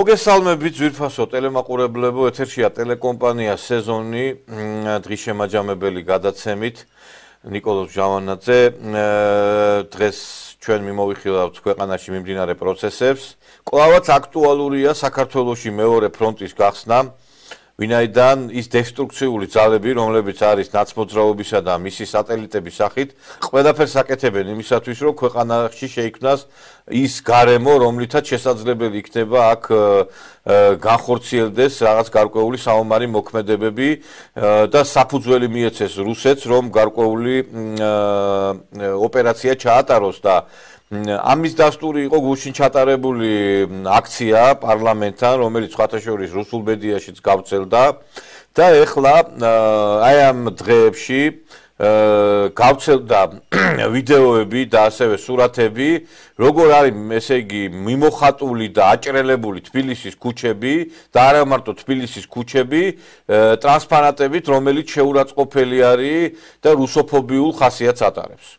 მოგესალმებით ძვირფასო ტელემაყურებლებო, ეთერშია ტელეკომპანია სეზონი დღის შემაჯამებელი გადაცემით ნიკოლოზ ჟავანაძე. დღეს ჩვენ მიმოვიხილავთ ქვეყანაში მიმდინარე პროცესებს. კვლავაც აქტუალურია საქართველოში მეორე ფრონტის გახსნა, ვინაიდან ის დესტრუქციული ძალები, რომლებიც არის ნაცმოძრაობისა და მისი სატელიტების სახით, ყველაფერს აკეთებენ იმისათვის, რომ ქვეყანაში შეიქმნას ის გარემო, რომლითაც შესაძლებელი იქნება აქ განხორციელდეს რაღაც გარკვეული საომარი მოქმედებები და საფუძველი მიეცეს რუსეთს, რომ გარკვეული ოპერაცია ჩაატაროს და ამის დასტური იყო გუშინ ჩატარებული აქცია პარლამენტთან, რომელიც სხვათაშორის რუსულ მედიაშიც გავრცელდა და ეხლა აი ამ დღეებში გავრცელდა ვიდეოები და ასევე სურათები, როგორ არის, ესე იგი, მიმოხატული და აჭრელებული თბილისის ქუჩები და არა მარტო თბილისის ქუჩები ტრანსპარანტებით, რომელიც შეურაცხყოფელი არის და რუსოფობიულ ხასიათს ატარებს.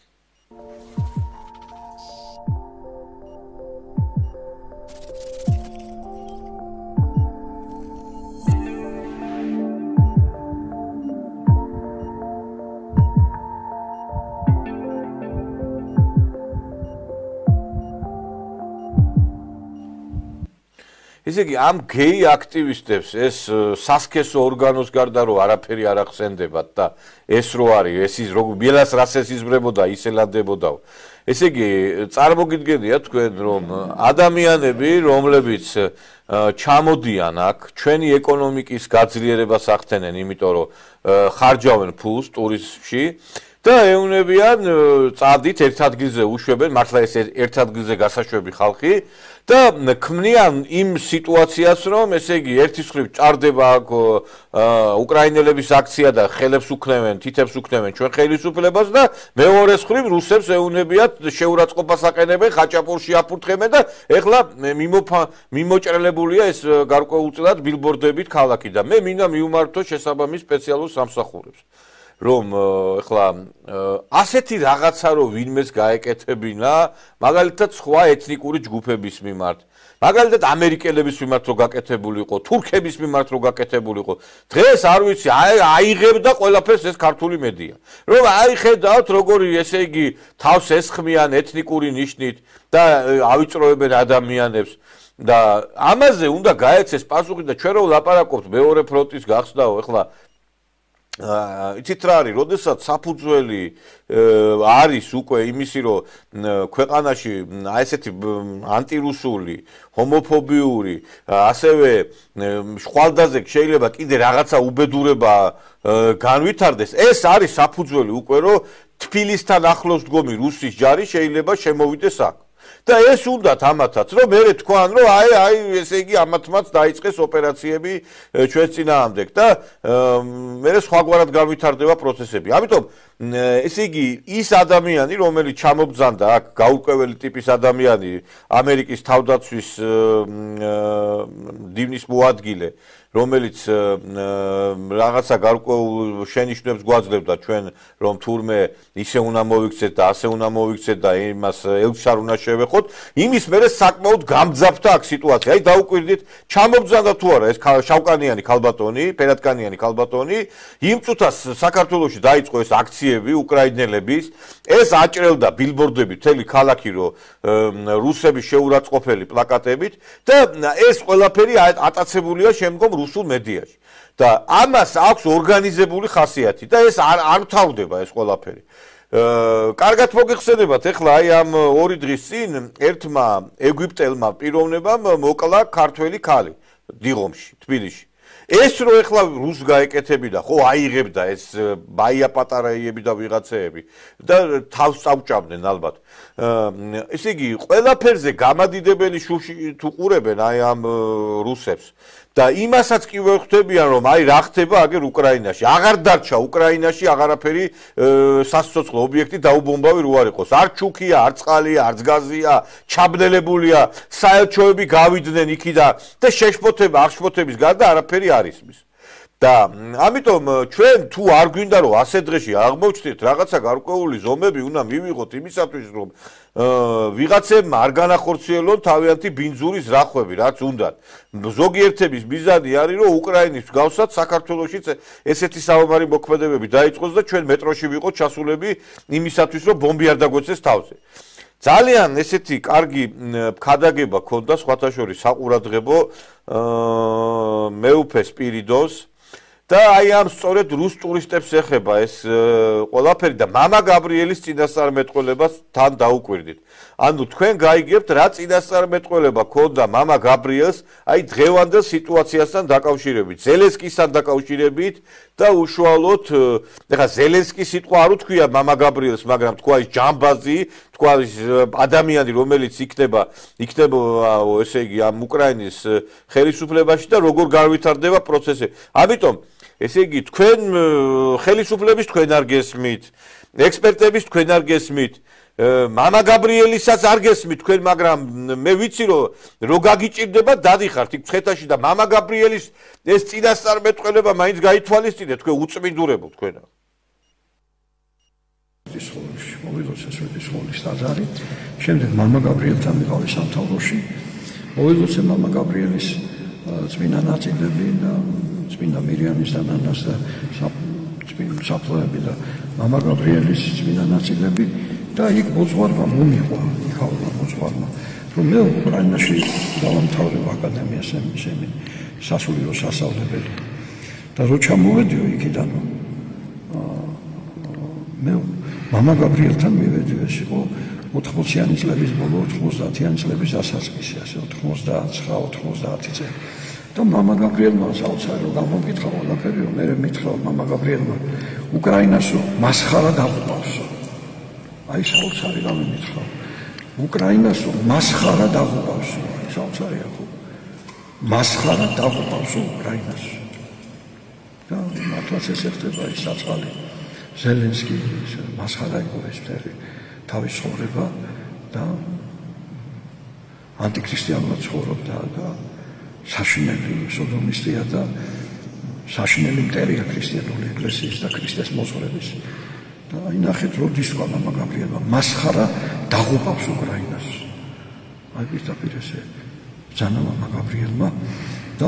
ისე იგი ამ გეი აქტივისტებს ეს სასქესო ორგანოს გარდა რომ არაფერი არ ახსენდებათ და ეს რო არის ეს ის როგორ მილას რას ესიზმრებოდა ისელანდებოდაო. ესე იგი წარმოგიდგენია თქვენ რომ ადამიანები რომლებიც ჩამოდიან აქ ჩვენი ეკონომიკის გაძლიერებას ახდენენ, იმიტომ რომ ხარჯავენ ფულს ტურიზმში და ეუნებიან წადით ერთ ადგილზე უშვებენ, მართლა ეს ერთ ადგილზე გასაშვები ხალხი და ქმნიან იმ სიტუაციას, რომ ესე იგი ერთის მხრივ ჭარდება უკრაინელების აქცია და ხელებს უქნევენ, თითებს უქნევენ ჩვენ ხელისუფლებას და მეორეს მხრივ რუსებს ეუნებიათ შეურაცხყოფას აყენებენ, ხაჭაპურში აფურთხებენ და ეხლა მიმოჭრელებულია ეს გარკვეულწილად ბილბორდებით ქალაქი და მე მინდა მიუმართო შესაბამის სპეციალურ სამსახურებს. რომ ეხლა ასეთი რაღაცა რომ ვინმეს გაეკეთებინა, მაგალითად სხვა ეთნიკური ჯგუფების მიმართ, მაგალითად ამერიკელების მიმართ რო გაკეთებულიყო, თურქების მიმართ რო გაკეთებულიყო, დღეს არ ვიცი, აიღებდა ყველაფერს ეს ქართული მედია. რომ აი ხედავთ როგორი ესე იგი თავს ესხმიან ეთნიკური ნიშნით და ავიწროებენ ადამიანებს და ამაზე უნდა გაეცეს პასუხი და ჩვენ რო ვლაპარაკობთ მეორე ფრონტის გახსნაო, ეხლა იცით რა არის, როდესაც საფუძველი არის უკვე იმისი, რომ ქვეყანაში აი ესეთი ანტირუსული, ჰომოფობიური, ასევე შხვალდაზე შეიძლება კიდე რაღაცა უბედურება განვითარდეს, ეს არის საფუძველი უკვე, რომ თბილისთან ახლოს დგომი რუსის ჯარი შეიძლება შემოვიდეს აქ. და ეს უნდათ ამათაც, რომ მერე თქვან, რომ აი ესე იგი ამათმაც დაიწყეს ოპერაციები ჩვენ წინააღმდეგ და მერე სხვაგვარად განვითარდება პროცესები. ამიტომ ესე იგი ის ადამიანი, რომელიც ჩამოგზანდა აქ გაურკვეველი ტიპის ადამიანი, ამერიკის თავდაცვის დივნის მოადგილე, რომელიც რაღაცა გარკვეულ შენიშვნებს გვაძლევდა ჩვენ, რომ თურმე ისე უნდა მოვიქცეთ და ასე უნდა მოვიქცეთ და იმას ელჩს არ უნდა შევეხოთ, იმის მერე საკმაოდ გამძაფრდა აქ სიტუაცია. აი დაუკვირდით, ჩამოგზანდა თუ არა ეს შავკანიანი ქალბატონი, ფერადკანიანი ქალბატონი, იმ წუთას საქართველოში დაიწყო ეს აქციები უკრაინელების, ეს აჭრელდა ბილბორდები მთელი ქალაქი, რომ რუსების შეურაცხყოფელი პლაკატებით და ეს ყველაფერი ატაცებულია შემდგომ რუსულ მედიაში და ამას აქვს ორგანიზებული ხასიათი და ეს არ თავდება ეს ყველაფერი. კარგად მოგიხსენებათ, ეხლა აი ამ 2 დღის წინ ერთმა ეგვიპტელმა პიროვნებამ მოკლა ქართველი ქალი დიღომში, თბილისში. ეს რო ეხლა რუს გაეკეთებინა, ხო აიღებდა ეს ბაია პატარაიები და ვიღაცეები და თავს წავჭამდნენ ალბათ. ესე იგი, ყველაფერზე გამადიდებელი შუში თუ ყურებენ აი ამ რუსებს და იმასაც კი ვერ ხვდებიან, რომ აი რა ხდება აგერ უკრაინაში. აღარ დარჩა უკრაინაში აღარაფერი სასიცოცხლო ობიექტი დაუბომბავი რო არ იყოს. არ ჩუქია, არ წყალია, არც გაზია, ჩაბნელებულია, საელჩოები გავიდნენ იქიდან და შეშფოთება, აღშფოთების გარდა არაფერი არ ისმის. და ამიტომ ჩვენ თუ არ გვინდა რომ ასე დღეში აღმოჩნდეთ რაღაცა გარკვეული ზომები უნდა მივიღოთ იმისათვის რომ ვიღაცებმა არ განახორციელონ თავიანთი ბინძურის რახვები, რაც უნდათ. ზოგიერთების მიზანი არის, რომ უკრაინის მსგავსად საქართველოშიც ესეთი საომარი მოქმედებები დაიწყოს და ჩვენ მეტროში ვიყოთ ჩასულები იმისათვის, რომ ბომბი არ დაგვეცეს თავზე. ძალიან ესეთი კარგი ქადაგება ქონდა სხვათა შორის საყურადღებო მეუფე სპირიდონს და აი ამ სწორედ რუს ტურისტებს ეხება ეს ყველაფერი და მამა გაბრიელის წინასწარმეტყველებას თან დაუკვირდით. ანუ თქვენ გაიგებთ რა წინასწარმეტყველება ქონდა მამა გაბრიელს აი დღევანდელ სიტუაციასთან დაკავშირებით, ზელენსკისთან დაკავშირებით და უშუალოდ ეხლა ზელენსკის სიტყვა არ უთქვია მამა გაბრიელს, მაგრამ თქვა ის ჯამბაზი, თქვა ის ადამიანი, რომელიც იქნება ესე იგი ამ უკრაინის ხელისუფლებაში და როგორ განვითარდება პროცესი. ამიტომ ესე იგი თქვენ ხელისუფლების თქვენ არ გესმით, ექსპერტების თქვენ არ გესმით, მამა გაბრიელისაც არ გესმით თქვენ, მაგრამ მე ვიცი რომ გაგიჭირდება დადიხართ იქ მცხეთაში და მამა გაბრიელის ეს წინასწარმეტყველება მაინც გაითვალისწინეთ თქვენ უწმინდურებო თქვენა. მოვიღოთ ესეთი სხოლის ტაძარი, შემდეგ მამა გაბრიელთან ვიყავი სამთავროში, მოვიღოთ მამა გაბრიელის წმინდა ნაწილები და წმინდა მირიანის და ნანას და საფლავები და მამა გაბრიელის წმინდა ნაწილები და იქ მოძღვარმა მომიყვა, იქავა მოძღვარმა, რომ მე უკრაინაში დავამთავრებ აკადემიას ესენი სასულიერო სასწავლებელი და რო ჩამოვედიო იქიდან მე მამა გაბრიელთან მივედი, ეს იყო 80-იანი წლების ბოლო, 90-იანი წლების დასაწყისი, ასე 99-90 წელი. და მამა გაბრიელმა საოცარი გამოგითხა ყველაფერი, მე მითხრა მამა გაბრიელმა უკრაინასო მასხარა დაღუპავსო. აი საოცარი გამომითხრა. უკრაინასო მასხარა დაღუპავსო. აი საოცარია ხო? მასხარა დაღუპავსო უკრაინასო. და მართლაც ეს ხდება ის საწყალი. ზელენსკი მასხარა იყო ეს ფერი თავის ცხოვრება და ანტიქრისტიანულად ცხოვრობდა და საშინელი სოდომისტია და საშინელი მტერია ქრისტიანული ეკლესიის და ქრისტეს მოძღვრების და აი ნახეთ როდის თქვა მამა გაბრიელმა მასხარა დაღუპავს უკრაინას აი პირდაპირ ესე ბრძანა მამა გაბრიელმა და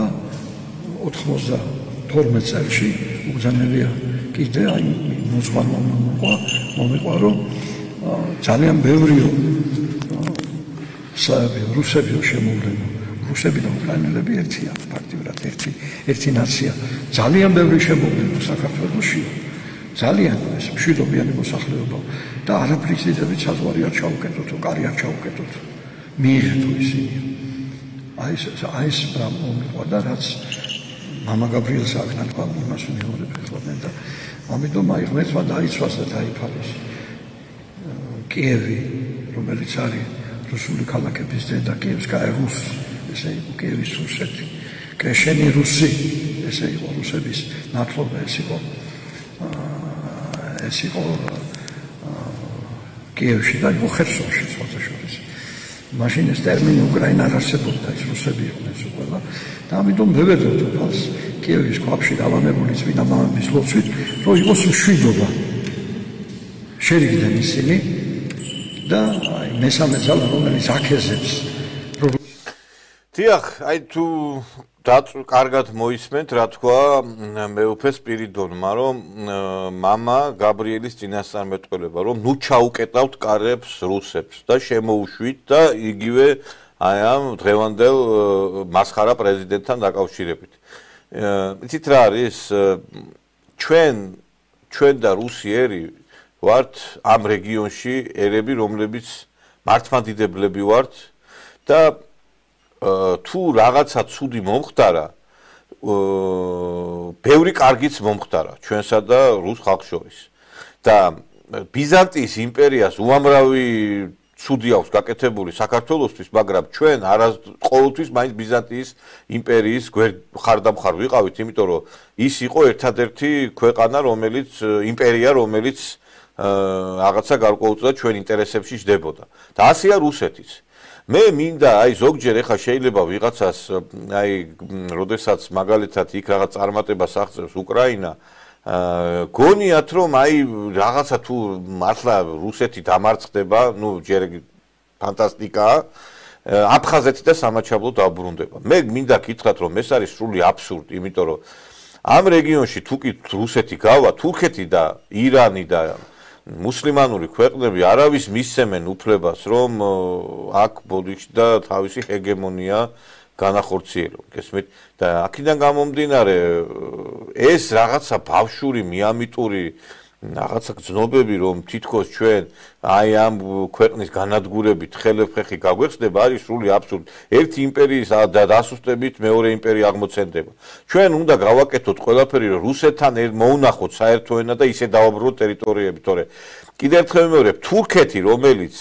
92 წელში უბრძანებია კიდე აი მოძღვარმა მომიყვა რომ ძალიან ბევრიო რუსებიო შემოვლენო რუსები და უკრაინელები ერთია ფაქტიურად ერთი ნაცია ძალიან ბევრი შემოვლენო საქართველოში ძალიან ეს მშვიდობიანი მოსახლეობა და არაფრის დიდებით საზღვარი არ ჩაუკეტოთო კარი არ ჩაუკეტოთო მიიღეთო ისინი აი ეს მომიყვა და რაც მამა გაბრიელს აქ თქვა იმას მიიღებდნენ და ამიტომ აი ღმერთმა დაიცვას და დაიფარეს კიევი რომელიც არის რუსული ქალაქების დედა კიევსკაია რუს ესე იყო კიევის რუსეთი კრეშენი რუსი ესე იყო რუსების ნათლობა ეს იყო კიევში და იყო ხერსონში სხვათა შორის მაშინ ეს ტერმინი უკრაინა არ არსებობდა ის რუსები იყვნენ ყველა და ამიტომ მივედოთ თავს კიევის ქვაბში დავანებული წმინდა მამების ლოცვით რომ იყოს მშვიდობა შერიგდნენ ისინი და აი მესამე ძალა რომელიც აქეზებს დიახ აი თუ კარგად მოისმენთ რა თქვა მეუფე სპირიდონმა რომ მამა გაბრიელის წინასწარმეტყველება რომ ნუ ჩაუკეტავთ კარებს რუსებს და შემოუშვით და იგივე აი ამ დღევანდელ მასხარა პრეზიდენტთან დაკავშირებით იცით რა არის ჩვენ და რუსიერი ვართ ამ რეგიონში ერები რომლებიც მართლმადიდებლები ვართ და თუ რაღაცა ცუდი მომხდარა ბევრი კარგიც მომხდარა ჩვენსა და რუს ხალხს შორის და ბიზანტიის იმპერიას უამრავი ცუდი აქვს გაკეთებული საქართველოსთვის მაგრამ ჩვენ ყოველთვის მაინც ბიზანტიის იმპერიის ხარდამხარ ვიყავით იმიტომ რომ ის იყო ერთადერთი ქვეყანა რომელიც იმპერია რომელიც რაღაცა გარკვეულწილად ჩვენ ინტერესებში ჯდებოდა და ასეა რუსეთიც მე მინდა აი ზოგჯერ ეხა შეიძლება ვიღაცას აი როდესაც მაგალითად იქ რაღაც წარმატებას აღწევს უკრაინა გონიათ რომ აი რაღაცა თუ მართლა რუსეთი დამარცხდება ნუ ჯერ ფანტასტიკაა. აფხაზეთი და სამაჩაბლო დაუბრუნდება. მე მინდა გითხრათ, რომ ეს არის სრული აბსურდი, იმიტომ რომ ამ რეგიონში თუ კი რუსეთი გავა, თურქეთი და ირანი და მუსლიმანური ქვეყნები არავის მისცემენ უფლებას, რომ აქ ბოდიში და თავისი ჰეგემონია განახორციელონ. გესმით? და აქედან გამომდინარე ეს რაღაცა ბავშვური, მიამიტური რაღაცა გზნობები, რომ თითქოს ჩვენ აი ამ ქვეყნის განადგურებით ხელფეხი გაგვეხსნება, არის სრული აბსურდი. ერთი იმპერიის დასუსტებით მეორე იმპერია აღმოცენდება. ჩვენ უნდა გავაკეთოთ ყველაფერი, რომ რუსეთთან მოუნახოთ საერთო ენა და ისე დავაბრუნოთ ტერიტორიები, თორე კიდევ ერთხელ ვიმეორებ, თურქეთი, რომელიც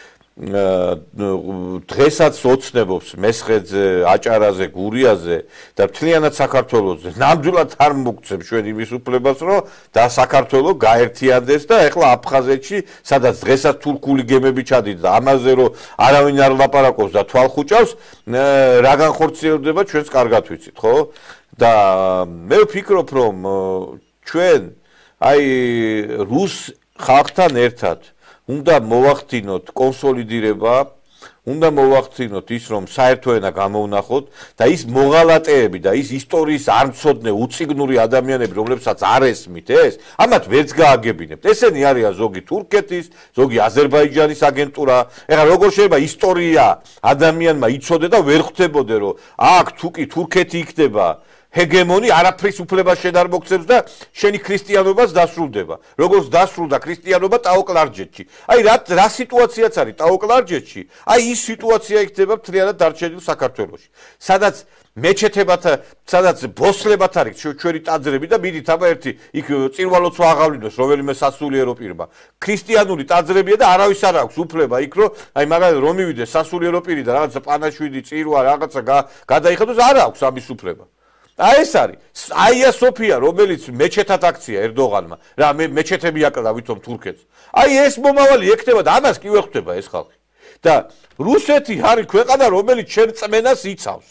დღესაც ოცნებობს მესხეთზე, აჭარაზე, გურიაზე და მთლიანად საქართველოზე ნამდვილად არ მოგცემს ჩვენ იმის უფლებას, რომ და საქართველო გაერთიანდეს და ეხლა აფხაზეთში, სადაც დღესაც თურქული გემები ჩადით და ამაზე რომ არავინ არ ლაპარაკობს და თვალხუჭავს, რა განხორციელდება ჩვენს კარგად ვიცით, ხო? და მე ვფიქრობ, რომ ჩვენ აი რუს ხალხთან ერთად უნდა მოვახდინოთ კონსოლიდირება, უნდა მოვახდინოთ ის, რომ საერთო ენა გამოვნახოთ და ის მოღალატეები და ის ისტორიის არ მცოდნე უციგნური ადამიანები, რომლებსაც არ ესმით ეს, ამათ ვერც გააგებინებთ. ესენი არიან ზოგი თურქეთის, ზოგი აზერბაიჯანის აგენტურა. ეხლა როგორ შეიძლება ისტორია ადამიანმა იცოდე და ვერ ხვდებოდე, რომ აქ თუ კი თურქეთი იქნება ჰეგემონი არაფრის უფლებას შენ არ მოგცემს და შენი ქრისტიანობაც დასრულდება. როგორც დასრულდა ქრისტიანობა ტაო-კლარჯეთში. აი რა სიტუაციაც არის ტაო-კლარჯეთში? აი ის სიტუაცია იქნება მთლიანად დარჩენილ საქართველოში. სადაც მეჩეთებათა, სადაც ბოსლებათ არის ჩვენი ტაძრები და მიდით აბა ერთი იქ წირვალოცვა აღავლინოს რომელიმე სასულიერო პირმა. ქრისტიანული ტაძრებია და არავის არ აქვს უფლება იქ რომ აი მაგალითად რომ მივიდეს სასულიერო პირი და რაღაცა პანაშვიდი, წირვა, რაღაცა გადაიხადოს, არ აქვს ამის უფლება. აი ეს არის აია სოფია, რომელიც მეჩეთად აქცია ერდოღანმა, რა მეჩეთები აკლა ვითომ თურქეთს. აი ეს მომავალი ექნება და ამას კი ვერ ხვდება ეს ხალხი. და რუსეთი არის ქვეყანა, რომელიც შენ წმენას იცავს.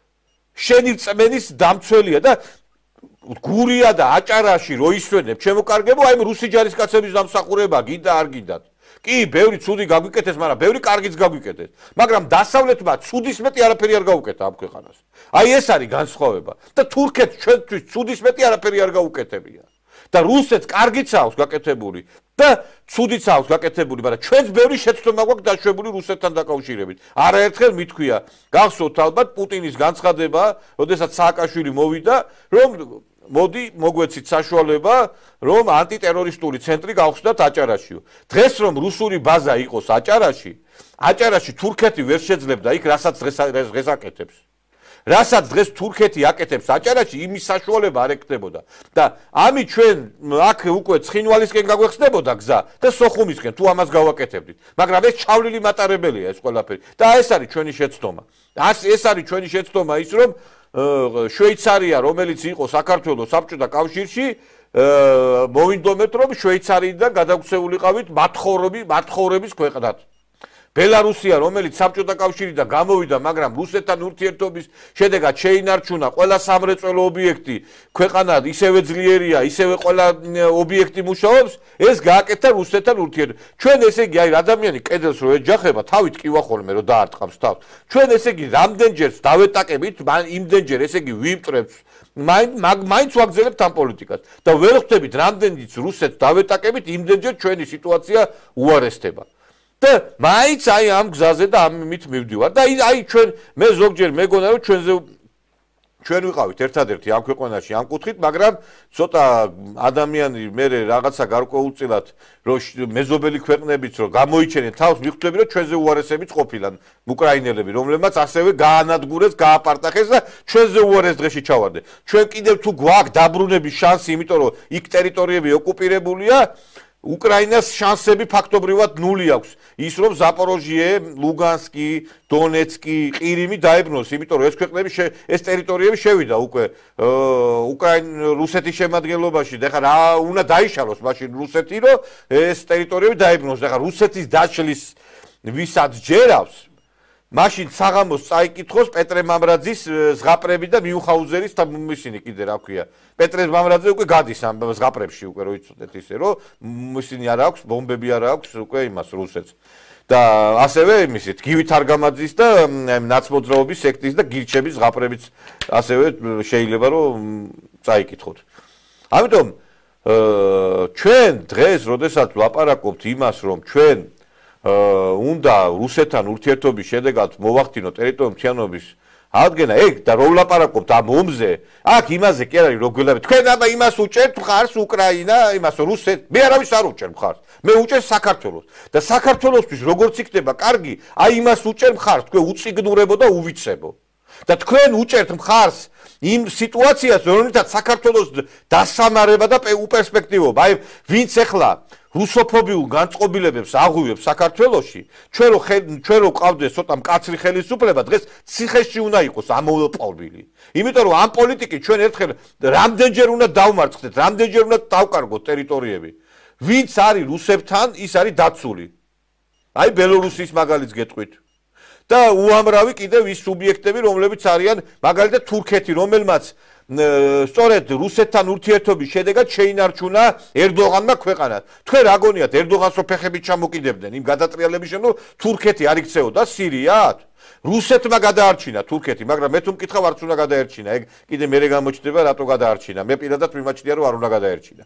შენი წმენის დამცველია და გურია და აჭარაში რო ისვენებ ჩემო კარგებო, აი რუსი ჯარისკაცების დამსახურება გინდა არ გინდათ. კი, ბევრი ცუდი გაგვიკეთეს, მაგრამ ბევრი კარგიც გაგვიკეთეს. მაგრამ დასავლეთმა ცუდის მეტი არაფერი არ გაუკეთა ამ ქვეყანას. აი ეს არის განსხვავება. და თურქეთს ჩვენთვის ცუდის მეტი არაფერი არ გაუკეთებია. და რუსეთს კარგიც აქვს გაკეთებული და ცუდიც აქვს გაკეთებული, მაგრამ ჩვენც ბევრი შეცდომა გვაქვს დაშვებული რუსეთთან დაკავშირებით. არაერთხელ მithქვია, გახსოვთ ალბათ პუტინის განცხადება, როდესაც სააკაშვილი მოვიდა, რომ მოდი მოგვეცით საშუალება, რომ ანტიტერორისტული ცენტრი გავხსნათ აჭარაშიო. დღეს რომ რუსული ბაზა იყოს აჭარაში თურქეთი ვერ შეძლებდა იქ რასაც დღეს აკეთებს. რასაც დღეს თურქეთი აკეთებს აჭარაში, იმის საშუალება არ ეკნებოდა. და ამი ჩვენ აქ უკვე ცხინვალისკენ გაგვეხსნებოდა გზა და სოხუმისკენ თუ ამას გავაკეთებდით. მაგრამ ეს ჩავლილი მატარებელია ეს ყველაფერი. და ეს არის ჩვენი შეცდომა. ეს არის ჩვენი შეცდომა ის რომ შვეიცარია, რომელიც იყო საქართველოს საბჭოთა კავშირში, მოვინდომეთ რომ შვეიცარიიდან გადაგვცეულიყავით მათხოვრების ქვეყნად. ბელარუსია, რომელიც საბჭოთა კავშირიდან გამოვიდა, მაგრამ რუსეთთან ურთიერთობის შედეგად შეინარჩუნა ყველა სამრეწველო ობიექტი, ქვეყანა ისევე ძლიერია, ისევე ყველა ობიექტი მუშაობს, ეს გააკეთა რუსეთთან ურთიერთობა. ჩვენ ესე იგი აი ადამიანი კედელს რო ეჯახება, თავით კივა ხოლმე რო დაარტყავს თავს. ჩვენ ესე იგი რამდენჯერს დავეტაკებით, იმდენჯერ ესე იგი ვიმტრებთ, მაინც ვაგზელებთ ამ პოლიტიკას და ვერ ხვდებით რამდენიც რუსეთს დავეტაკებით, იმდენჯერ ჩვენი სიტუაცია უარესდება. და მაინც აი ამ გზაზე და ამით მივდივარ და აი ჩვენ მე ზოგჯერ მეგონა რომ ჩვენ ვიყავით ერთადერთი ამ ქვეყანაში ამ კუთხით, მაგრამ ცოტა ადამიანი მე რაღაცა გარკვეულწილად რომ მეზობელი ქვეყნებიც რომ გამოიჩენენ თავს, მიხვდები რომ ჩვენზე უარესებიც ყოფილან უკრაინელები, რომლებმაც ასევე გაანადგურეს, გააპარტახეს და ჩვენზე უარეს დღეში ჩავარდნენ. ჩვენ კიდევ თუ გვაქვს დაბრუნების შანსი, იმიტომ რომ იქ ტერიტორიები ოკუპირებულია, უკრაინას შანსები ფაქტობრივად ნული აქვს. ის რომ ზაპოროჟიე, ლუგანსკი, დონეცკი, ყირიმი დაებრუნოს, იმიტომ რომ ეს ქვეყნები ეს ტერიტორიები შევიდა უკვე რუსეთის შემადგენლობაში. და ხა რა უნდა დაიშალოს მაშინ რუსეთი, რომ ეს ტერიტორიები დაებრუნოს. და ხა რუსეთის დაშლის ვისაც ჯერავს, მაშინ საღამოს წაიკითხოს პეტრე მამრაძის ზღაპრები და მიუნხაუზერის და ისინი კიდე რა ქვია. პეტრე მამრაძე უკვე გადის ამ ზღაპრებში უკვე რო იცოდეთ ისე რომ ისინი არ აქვს ბომბები არ აქვს უკვე იმას რუსეთს. და ასევე იმისით გივით არგამაძის და ნაცმოძრაობის სექტის და გირჩების ზღაპრებიც ასევე შეიძლება რომ წაიკითხოთ. ამიტომ ჩვენ დღეს როდესაც ვლაპარაკობთ იმას რომ ჩვენ უნდა რუსეთთან ურთიერთობის შედეგად მოვახდინოთ ტერიტორიული მთლიანობის აღდგენა ეგ და რო ვლაპარაკობთ ამ ომზე აქ იმაზე კი არ არის რო გველაბეთ თქვენ აბა იმას უჭერთ მხარს უკრაინა იმას რუსეთ მე არავის არ უჭერ მხარს მე უჭერ საქართველოს და საქართველოსთვის როგორც იქნება კარგი აი იმას უჭერ მხარს თქვენ უციგნურებო და უვიცებო და თქვენ უჭერთ მხარს იმ სიტუაციას რომელთაც საქართველოს დასამარება და უპერსპექტივობა აი ვინც ახლა რუსოფობიულ განწყობილებებს აღვივებს საქართველოში ჩვენ რო ყავდეს ცოტა მკაცრი ხელისუფლება დღეს ციხეში უნდა იყოს ამოვპოვილი იმიტომ რომ ამ პოლიტიკით ჩვენ ერთხელ რამდენჯერ უნდა დავმარცხდეთ რამდენჯერ უნდა დავკარგოთ ტერიტორიები ვინც არის რუსებთან ის არის დაცული აი ბელორუსის მაგალითს გეტყვით და უამრავი კიდევ ის სუბიექტები რომლებიც არიან მაგალითად თურქეთი რომელმაც სწორედ რუსეთთან ურთიერთობის შედეგად შეინარჩუნა ერდოღანმა ქვეყანა. თქვენ რა გონიათ ერდოღანს რო ფეხებით ჩამოკიდებდნენ იმ გადატრიალების შემდგომ თურქეთი არ იქცეოდა სირიად? რუსეთმა გადაარჩინა თურქეთი, მაგრამ მე თუ მკითხავ არც უნდა გადაერჩინა. ეგ კიდე მერე გამოჩნდება რატო გადაარჩინა. მე პირადად მიმაჩნია რომ არ უნდა გადაერჩინა.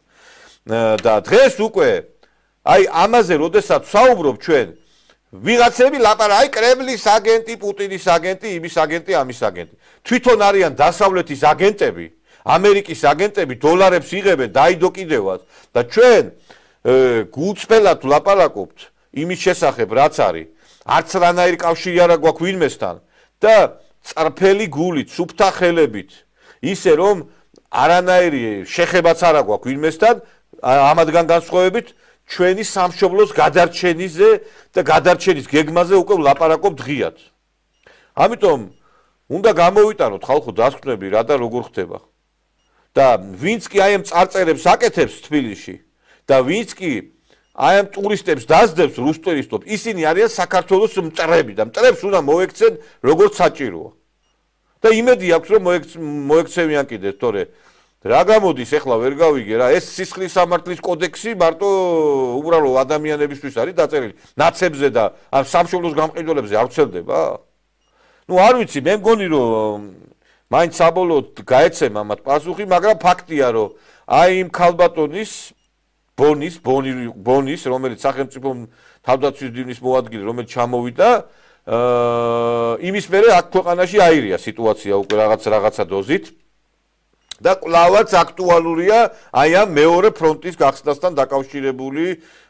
და დღეს უკვე აი ამაზე როდესაც საუბრობ ჩვენ ვიღაცები ლაპარაკი აი კრემლის აგენტი, პუტინის აგენტი, იმის აგენტი, ამის აგენტი. თვითონ არიან დასავლეთის აგენტები, ამერიკის აგენტები, დოლარებს იღებენ დაიდო კიდევაც და ჩვენ გუწმელად ვლაპარაკობთ იმის შესახებ, რაც არის. არც რანაირი კავშირი არ აქვს ვინმესთან და წრფელი გულით, სუფთა ხელებით, ისე რომ არანაირი შეხებაც არ აქვს ვინმესთან, ამათგან განსხვავებით ჩვენი სამშობლოს გადარჩენიზე და გადარჩენის გეგმაზე უკვე ვლაპარაკობ დღიად. ამიტომ უნდა გამოვიტანოთ ხალხო დასკვნები რა და როგორ ხდება. და ვინც კი აი ამ წარწერებს აკეთებს თბილისში და ვინც კი აი ამ ტურისტებს დაძდებს რუს ტურისტებს, ისინი არიან საქართველოს მწრები და მწრებს უნდა მოექცენ როგორც საჭიროა. და იმედი აქვს რომ მოექცევიან კიდე, თორე რა გამოდის ახლა ვერ გავიგე რა ეს სისხლის სამართლის კოდექსი მარტო უბრალო ადამიანებისთვის არის დაწერილი ნაცებზე და ამ სამშობლოს გამყიდველებზე არ ვრცელდება? ნუ არ ვიცი მე მგონი რომ მაინც საბოლოოდ გაეცემა მათ პასუხი მაგრამ ფაქტია რომ აი იმ ქალბატონის ბონის რომელიც სახელმწიფო თავდაცვის დივნის მოადგილე რომელიც ჩამოვიდა იმის მერე აქ ქვეყანაში აირია სიტუაცია უკვე რაღაცა დოზით და კვლავაც აქტუალურია აი ამ მეორე ფრონტის გახსნასთან დაკავშირებული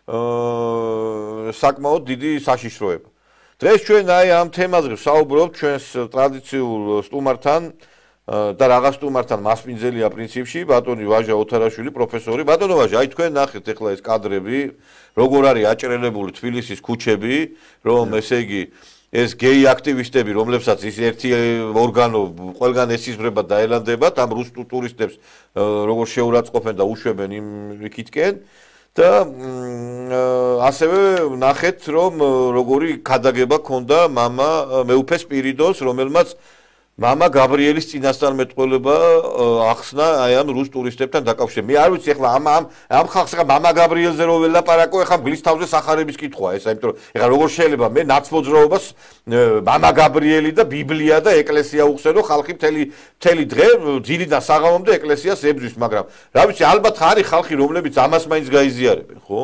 საკმაოდ დიდი საშიშროება. დღეს ჩვენ აი ამ თემაზე ვსაუბრობთ ჩვენს ტრადიციულ სტუმართან და რაღაც სტუმართან მასპინძელია პრინციპში ბატონი ვაჟა ოთარაშვილი პროფესორი. ბატონო ვაჟა, აი თქვენ ნახეთ ახლა ეს კადრები, როგორ არის აჭრელებული თბილისის ქუჩები, რომ ესე იგი ეს გეი აქტივისტები, რომლებსაც ის ერთი ორგანო ყველგან ესიზმრება და ელანდებათ ამ რუს ტურისტებს როგორ შეურაცხყოფენ და უშვებენ იმ იქითკენ და ასევე ნახეთ რომ როგორი ქადაგება ქონდა მამა მეუფე სპირიდოს რომელმაც მამა გაბრიელის წინასწარმეტყველება ახსნა აი ამ რუს ტურისტებთან დაკავშირებით. მე არ ვიცი ახლა ამ ხალხს ახლა მამა გაბრიელზე რო ველაპარაკო, ახლა მგლის თავზე სახარების კითხვაა ესა, იმიტომ რომ ახლა როგორ შეიძლება მე ნაცმოძრაობას მამა გაბრიელი და ბიბლია და ეკლესია უხსენო, ხალხი მთელი დღე ძილიდან საღამომდე ეკლესიას ებრძვის, მაგრამ რა ვიცი, ალბათ არის ხალხი, რომლებიც ამას მაინც გაიზიარებენ, ხო?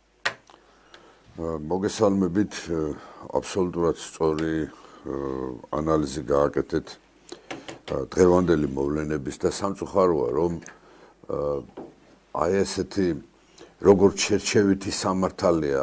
მოგესალმებით, აბსოლუტურად სწორი ანალიზი გააკეთეთ დღევანდელი მოვლენების და სამწუხაროა რომ აი ესეთი როგორც შერჩევითი სამართალია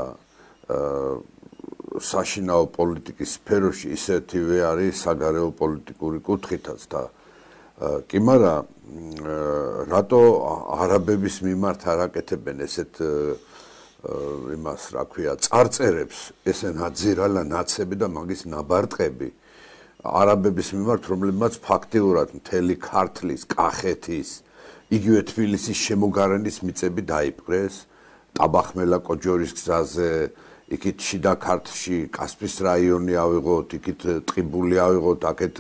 საშინაო პოლიტიკის სფეროში ისეთივე არის საგარეო პოლიტიკური კუთხითაც და კი მარა რატო არაბების მიმართ არ აკეთებენ ესეთ იმას რა ქვია წარწერებს ესე ნაძირალა ნაცები და მაგის ნაბარტყები არაბების მიმართ რომლებმაც ფაქტიურად მთელი ქართლის კახეთის იგივე თბილისის შემოგარენის მიწები დაიპყრეს ტაბახმელა კოჯორის გზაზე იქით შიდა ქართლში კასპის რაიონი ავიღოთ იქით ტყიბული ავიღოთ აქეთ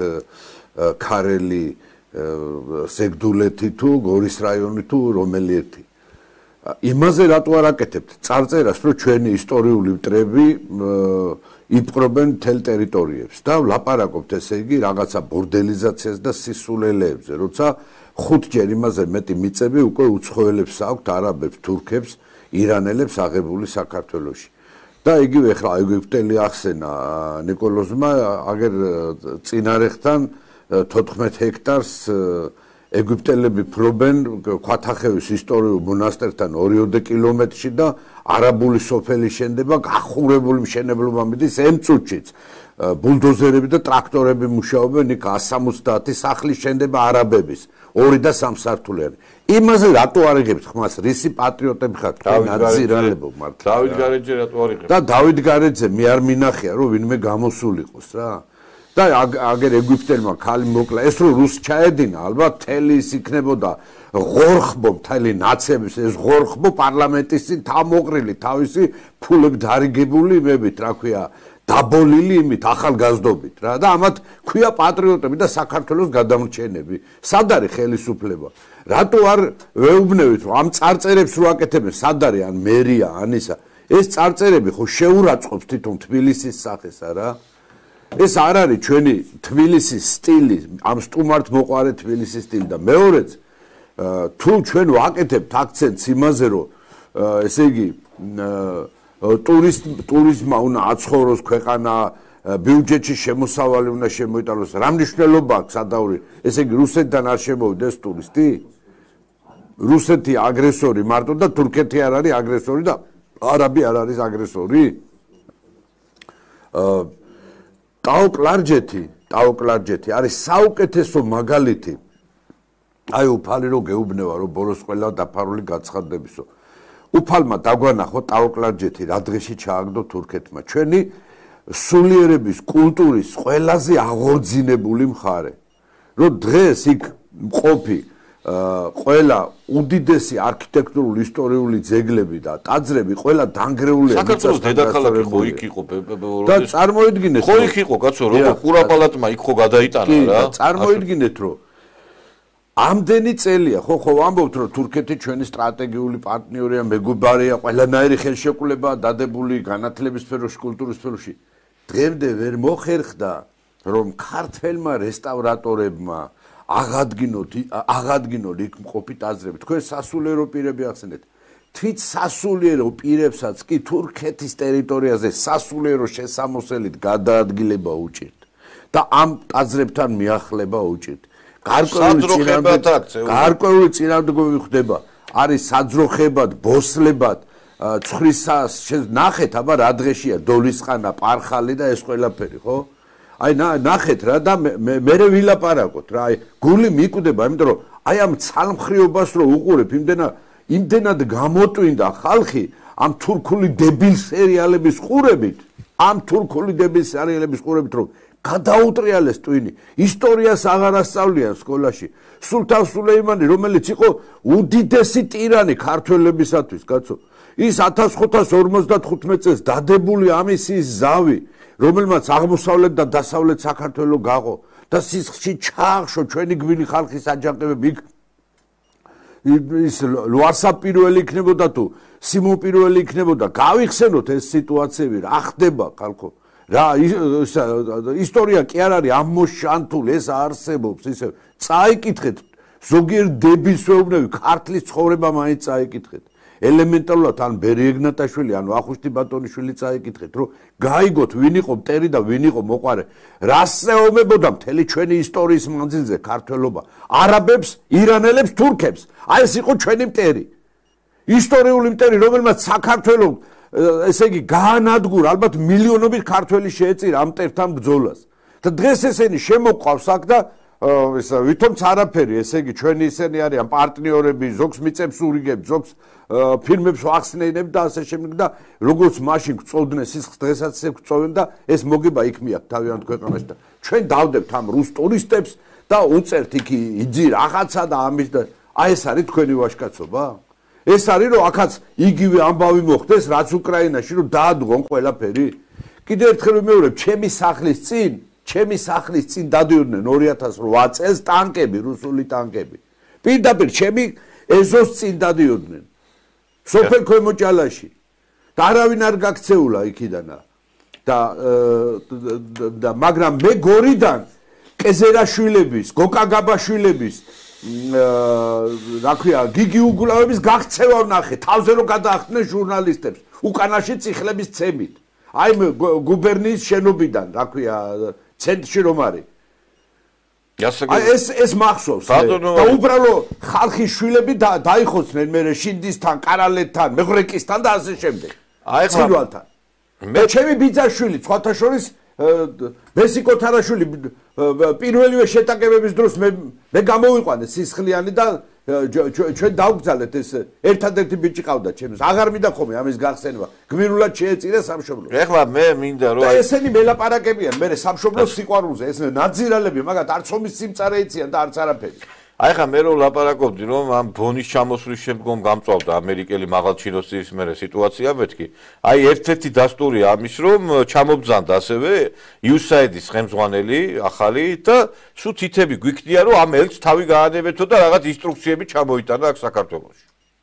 ქარელი ზეგდულეთი თუ გორის რაიონი თუ რომელი ერთი იმაზე რატო არ აკეთებთ წარწერას, რომ ჩვენი ისტორიული მტრები იპყრობენ მთელ ტერიტორიებს და ვლაპარაკობთ ესე იგი რაღაცა ბორდელიზაციას და სისულელეებზე, როცა 5 ჯერ იმაზე მეტი მიწები უკვე უცხოელებს აქვთ, არაბებს, თურქებს, ირანელებს აღებული საქართველოში. და იგივე ხა ეგვიპტელი ახსენა ნიკოლოზმა აგერ წინარეხთან 14 ჰექტარს ეგვიპტელები ფლობენ ქვათახევის ისტორიულ მონასტერთან 2 კილომეტრში და არაბული სოფელი შენდება გახურებული მშენებლობა მიდის ემწუჩიც ბულდოზერები და ტრაქტორები მუშაობენ იქ 170 სახლი შენდება არაბების 2 და 3 სართულიანი იმაზე რატო არ იღებთ ხმას რისი პატრიოტები ხართ ნაცირალებო მართლა დავით გარეჯე რატო არ იღებს და დავით გარეჯე მე არ მინახია რომ ვინმე გამოსულიყოს რა და აგერ ეგვიპტელმა ქალი მოკლა ეს რო რუს ჩაედინა ალბათ თელი ის იქნებოდა ღორხბო მთელი ნაციების ეს ღორხბო პარლამენტის წინ თავმოყრილი თავისი ფულები დარიგებული იმებით რა ქვია დაბოლილი იმით ახალგაზრდობით რა და ამათ ქვია პატრიოტები და საქართველოს გადამრჩენები სად არის ხელისუფლება რატო არ ვეუბნებით რომ ამ წარწერებს რო აკეთებენ სად არის ან მერია ან ისა ეს წარწერები ხო შეურაცხყოფს თვითონ თბილისის სახეს არა ეს არ არის ჩვენი თბილისის სტილი ამ სტუმართ მოყარე თბილისის სტილი და მეორეც თუ ჩვენ ვაკეთებთ აქცენტს იმაზე რომ ესე იგი ტურიზმმა უნდა აცხოვროს ქვეყანა ბიუჯეტში შემოსავალი უნდა შემოიტანოს რა მნიშვნელობა აქვს სადაური ესე იგი რუსეთიდან არ შემოვიდეს ტურისტი რუსეთი აგრესორი მარტო და თურქეთი არ არის აგრესორი და არაბი არ არის აგრესორი ტაოკლარჯეთი არის საუკეთესო მაგალითი აი უფალი რო გეუბნება რომ ბოროს ყველა დაფარული გაცხადდებისო უფალმა დაგვანახო ტაოკლარჯეთი რა დღეში ჩააგდო თურქეთმა ჩვენი სულიერების კულტურის ყველაზე აღორძინებული მხარე რომ დღეს იქ მყოფი ყველა უდიდესი არქიტექტურული ისტორიული ძეგლები და ტაძრები ყველა დანგრეულია საქართველოს დედაქალაქი ხო იქ იყო და წარმოიდგინეთ ხო იქ იყო კაცო როგორ ყურაპალატმა იქ ხო გადაიტანა რა წარმოიდგინეთ რომ ამდენი წელია ხო ვამბობთ რომ თურქეთი ჩვენი სტრატეგიული პარტნიორია მეგობარია ყველანაირი ხელშეკრულება დადებული განათლების სფეროში კულტურის სფეროში დღემდე ვერ მოხერხდა რომ ქართველმა რესტავრატორებმა აღადგინოთ იქ მყოფი ტაძრები თქვენ სასულიერო პირები ახსენეთ თვით სასულიერო პირებსაც კი თურქეთის ტერიტორიაზე სასულიერო შესამოსელით გადაადგილება უჭირთ და ამ ტაძრებთან მიახლება უჭირთ გარკვეული წინააღმდეგობები ხდება არის საძროხებად ბოსლებად ცხრისას ნახეთ აბა რა დღეშია დოლისხანა პარხალი და ეს ყველაფერი ხო აი ნახეთ რა და მე ვილაპარაკოთ რა აი გული მიკვდება იმიტომ რომ აი ამ ცალმხრივობას რო უყურებ იმდენად გამოტვინდა ხალხი ამ თურქული დებილ სერიალების ყურებით რომ გადაუტრიალეს ტვინი ისტორიას აღარ ასწავლიან სკოლაში სულთან სულეიმანი რომელიც იყო უდიდესი ტირანი ქართველებისათვის კაცო ის 1555 წელს დადებული ამისის ზავი რომელმაც აღმოსავლეთ და დასავლეთ საქართველოს გაყო და სისხლში ჩაახშო ჩვენი გვინი ხალხის აჯანყებები იქ ის ლუარსაპირველი იქნებოდა თუ სიმოპირველი იქნებოდა გავიხსენოთ ეს სიტუაციები რა ხდება ხალხო რა ისტორია კი არ არის ამოშანთული ეს არსებობს ისე წაიკითხეთ ზოგიერთ დებილს ვეუბნები ქართლის ცხოვრება მაინც წაიკითხეთ ელემენტარულად ან ბერი ეგნატაშვილი ან ვახუშტი ბატონიშვილი წაიკითხეთ რომ გაიგოთ ვინ იყო მტერი და ვინ იყო მოყარე რას ეომებოდა მთელი ჩვენი ისტორიის მანძილზე ქართველობა არაბებს ირანელებს თურქებს აი ეს იყო ჩვენი მტერი ისტორიული მტერი რომელმაც საქართველოს ესე იგი გაანადგურა ალბათ მილიონობით ქართველი შეეწირა ამ მტერთან ბრძოლას და დღეს ესენი შემოყვავს აქ და ეს ვითომც არაფერი ესე იგი ჩვენი ისენი არიან პარტნიორები ზოგს მიწებს ურიგებს ზოგს ფირმებს ვახსნეინებ და ასე შემდეგ და როგორც მაშინ გწოვდნენ სისხლს დღესაც გწოვენ და ეს მოგება იქ მიაქვს თავიანთ ქვეყანაში და ჩვენ დავდებთ ამ რუს ტურისტებს და უწერთ იქ იძი რაღაცა და ამის და აი ეს არის თქვენი ვაჟკაცობა ეს არის რომ აქაც იგივე ამბავი მოხდეს რაც უკრაინაში რომ დაადგონ ყველაფერი კიდე ერთხელ ვიმეორებ ჩემი სახლის წინ დადიოდნენ 2008 წელს ტანკები რუსული ტანკები პირდაპირ ჩემი ეზოს წინ დადიოდნენ სოფელ ქვემოჭალაში და არავინ არ გაქცეულა იქიდანა და მაგრამ მე გორიდან კეზერაშვილების გოკაგაბაშვილების რა ქვია გიგი უგულავების გაქცევა ვნახე თავზე რომ გადაახდნენ ჟურნალისტებს უკანაში წიხლების ცემით აი გუბერნიის შენობიდან რა ქვია ცენტრში რომ არის ეს მახსოვს და უბრალო ხალხის შვილები დაიხოცნენ მე შინდისთან კარალეთთან მეღრეკისთან და ასე შემდეგ აი ხილვალთან მე ჩემი ბიძაშვილი სხვათა შორის ბესიკო თარაშვილი პირველივე შეტაკებების დროს მე გამოვიყვანე სისხლიანი და ჩვენ დავგზავნეთ ეს ერთადერთი ბიჭი ყავდა ჩემს აღარ მინდა ხოლმე ამის გახსენება გმირულად შეეწირა სამშობლო ეხლა მე მინდა რომ და ესენი მელაპარაკებიან მე სამშობლოს სიყვარულზე ეს ნაძირალები მაგათ არც ომის სიმწარე იციან და არც არაფერი აი ხა მე რომ ლაპარაკობდი რომ ამ ბონის ჩამოსვლის შემდგომ გამწვავდა ამერიკელი მაღალჩინოსის მერე სიტუაცია მეთქი აი ერთ-ერთი დასტური ამის რომ ჩამობძანდა ასევე USAID-ის ხელმძღვანელი ახალი და სულ თითები გვიქნია რომ ამ ელჩს თავი გაანებეთო და რაღაც ინსტრუქციები ჩამოიტანა აქ საქართველოში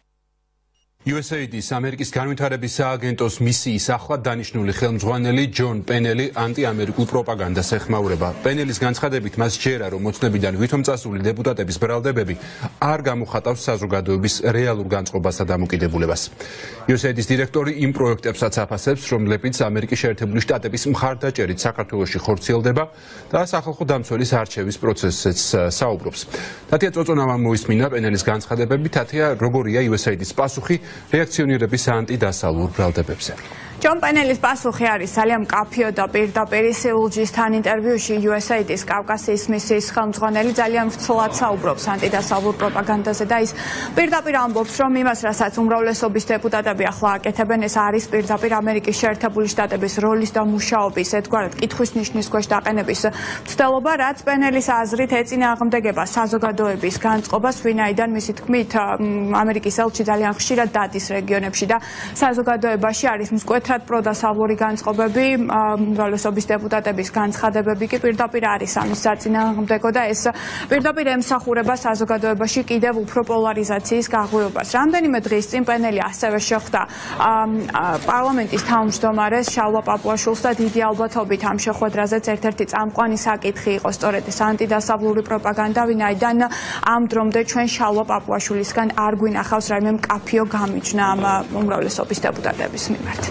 USAID-ის ამერიკის განვითარების სააგენტოს მისიის ახლად დანიშნული ხელმძღვანელი ჯონ პენელი ანტიამერიკულ პროპაგანდას ეხმაურება. პენელის განცხადებით მას ჯერა რომ მოცნებიდან ვითომწასული დეპუტატების ბრალდებები არ გამოხატავს საზოგადოების რეალურ განწყობასა და დამოკიდებულებას. USAID-ის დირექტორი იმ პროექტებსაც აფასებს, რომლებიც ამერიკის შეერთებული შტატების მხარდაჭერით საქართველოში ხორციელდება და სახალხო დამცველის არჩევის პროცესზეც საუბრობს. თათია წოწონავამ მოისმინა პენელის განცხადებები, თათია როგორია USAID-ის პასუხი რეაქციონირების ანტიდასალურ ბრალდებებზე. ჯონ პენელის პასუხი არის ძალიან მკაფიო და პირდაპირ სეულჯისთან ინტერვიუში USAID-ის კავკასიის მისიის ხელმძღვანელი ძალიან ვრცლად საუბრობს ანტიდასალურ პროპაგანდაზე და ის პირდაპირ ამბობს, რომ იმას, რასაც უმრავლესობის დეპუტატები ახლა აკეთებენ, ეს არის პირდაპირ ამერიკის შეერთებული შტატების როლის და მუშაობის ერთგვარად კითხვის ნიშნის ქვეშ დაყენების მცდელობა, რაც პენელის აზრით ეწინააღმდეგება საზოგადოების განწყობას, ვინაიდან მისი თქმით ამერიკის ელჩი ძალიან ხშირად დადის რეგიონებში და საზოგადოებაში არის მკვეთრად პროდასავლური განწყობები, უმრავლესობის დეპუტატების განცხადებები კი პირდაპირ არის ამის საწინააღმდეგო და ეს პირდაპირ ემსახურება საზოგადოებაში კიდევ უფრო პოლარიზაციის გაღვივებას. რამდენიმე დღის წინ პენელი ასევე შეხვდა პარლამენტის თავმჯდომარეს შალვა პაპუაშვილს და დიდი ალბათობით ამ შეხვედრაზეც ერთ-ერთი წამყვანი საკითხი იყო სწორედ ეს ანტიდასავლური პროპაგანდა, ვინაიდან ამ დრომდე ჩვენ შალვა პაპუაშვილისგან არ გვინახავს რაიმე მკაფიო გამიჯნა ამ უმრავლესობის დეპუტატების მიმართ.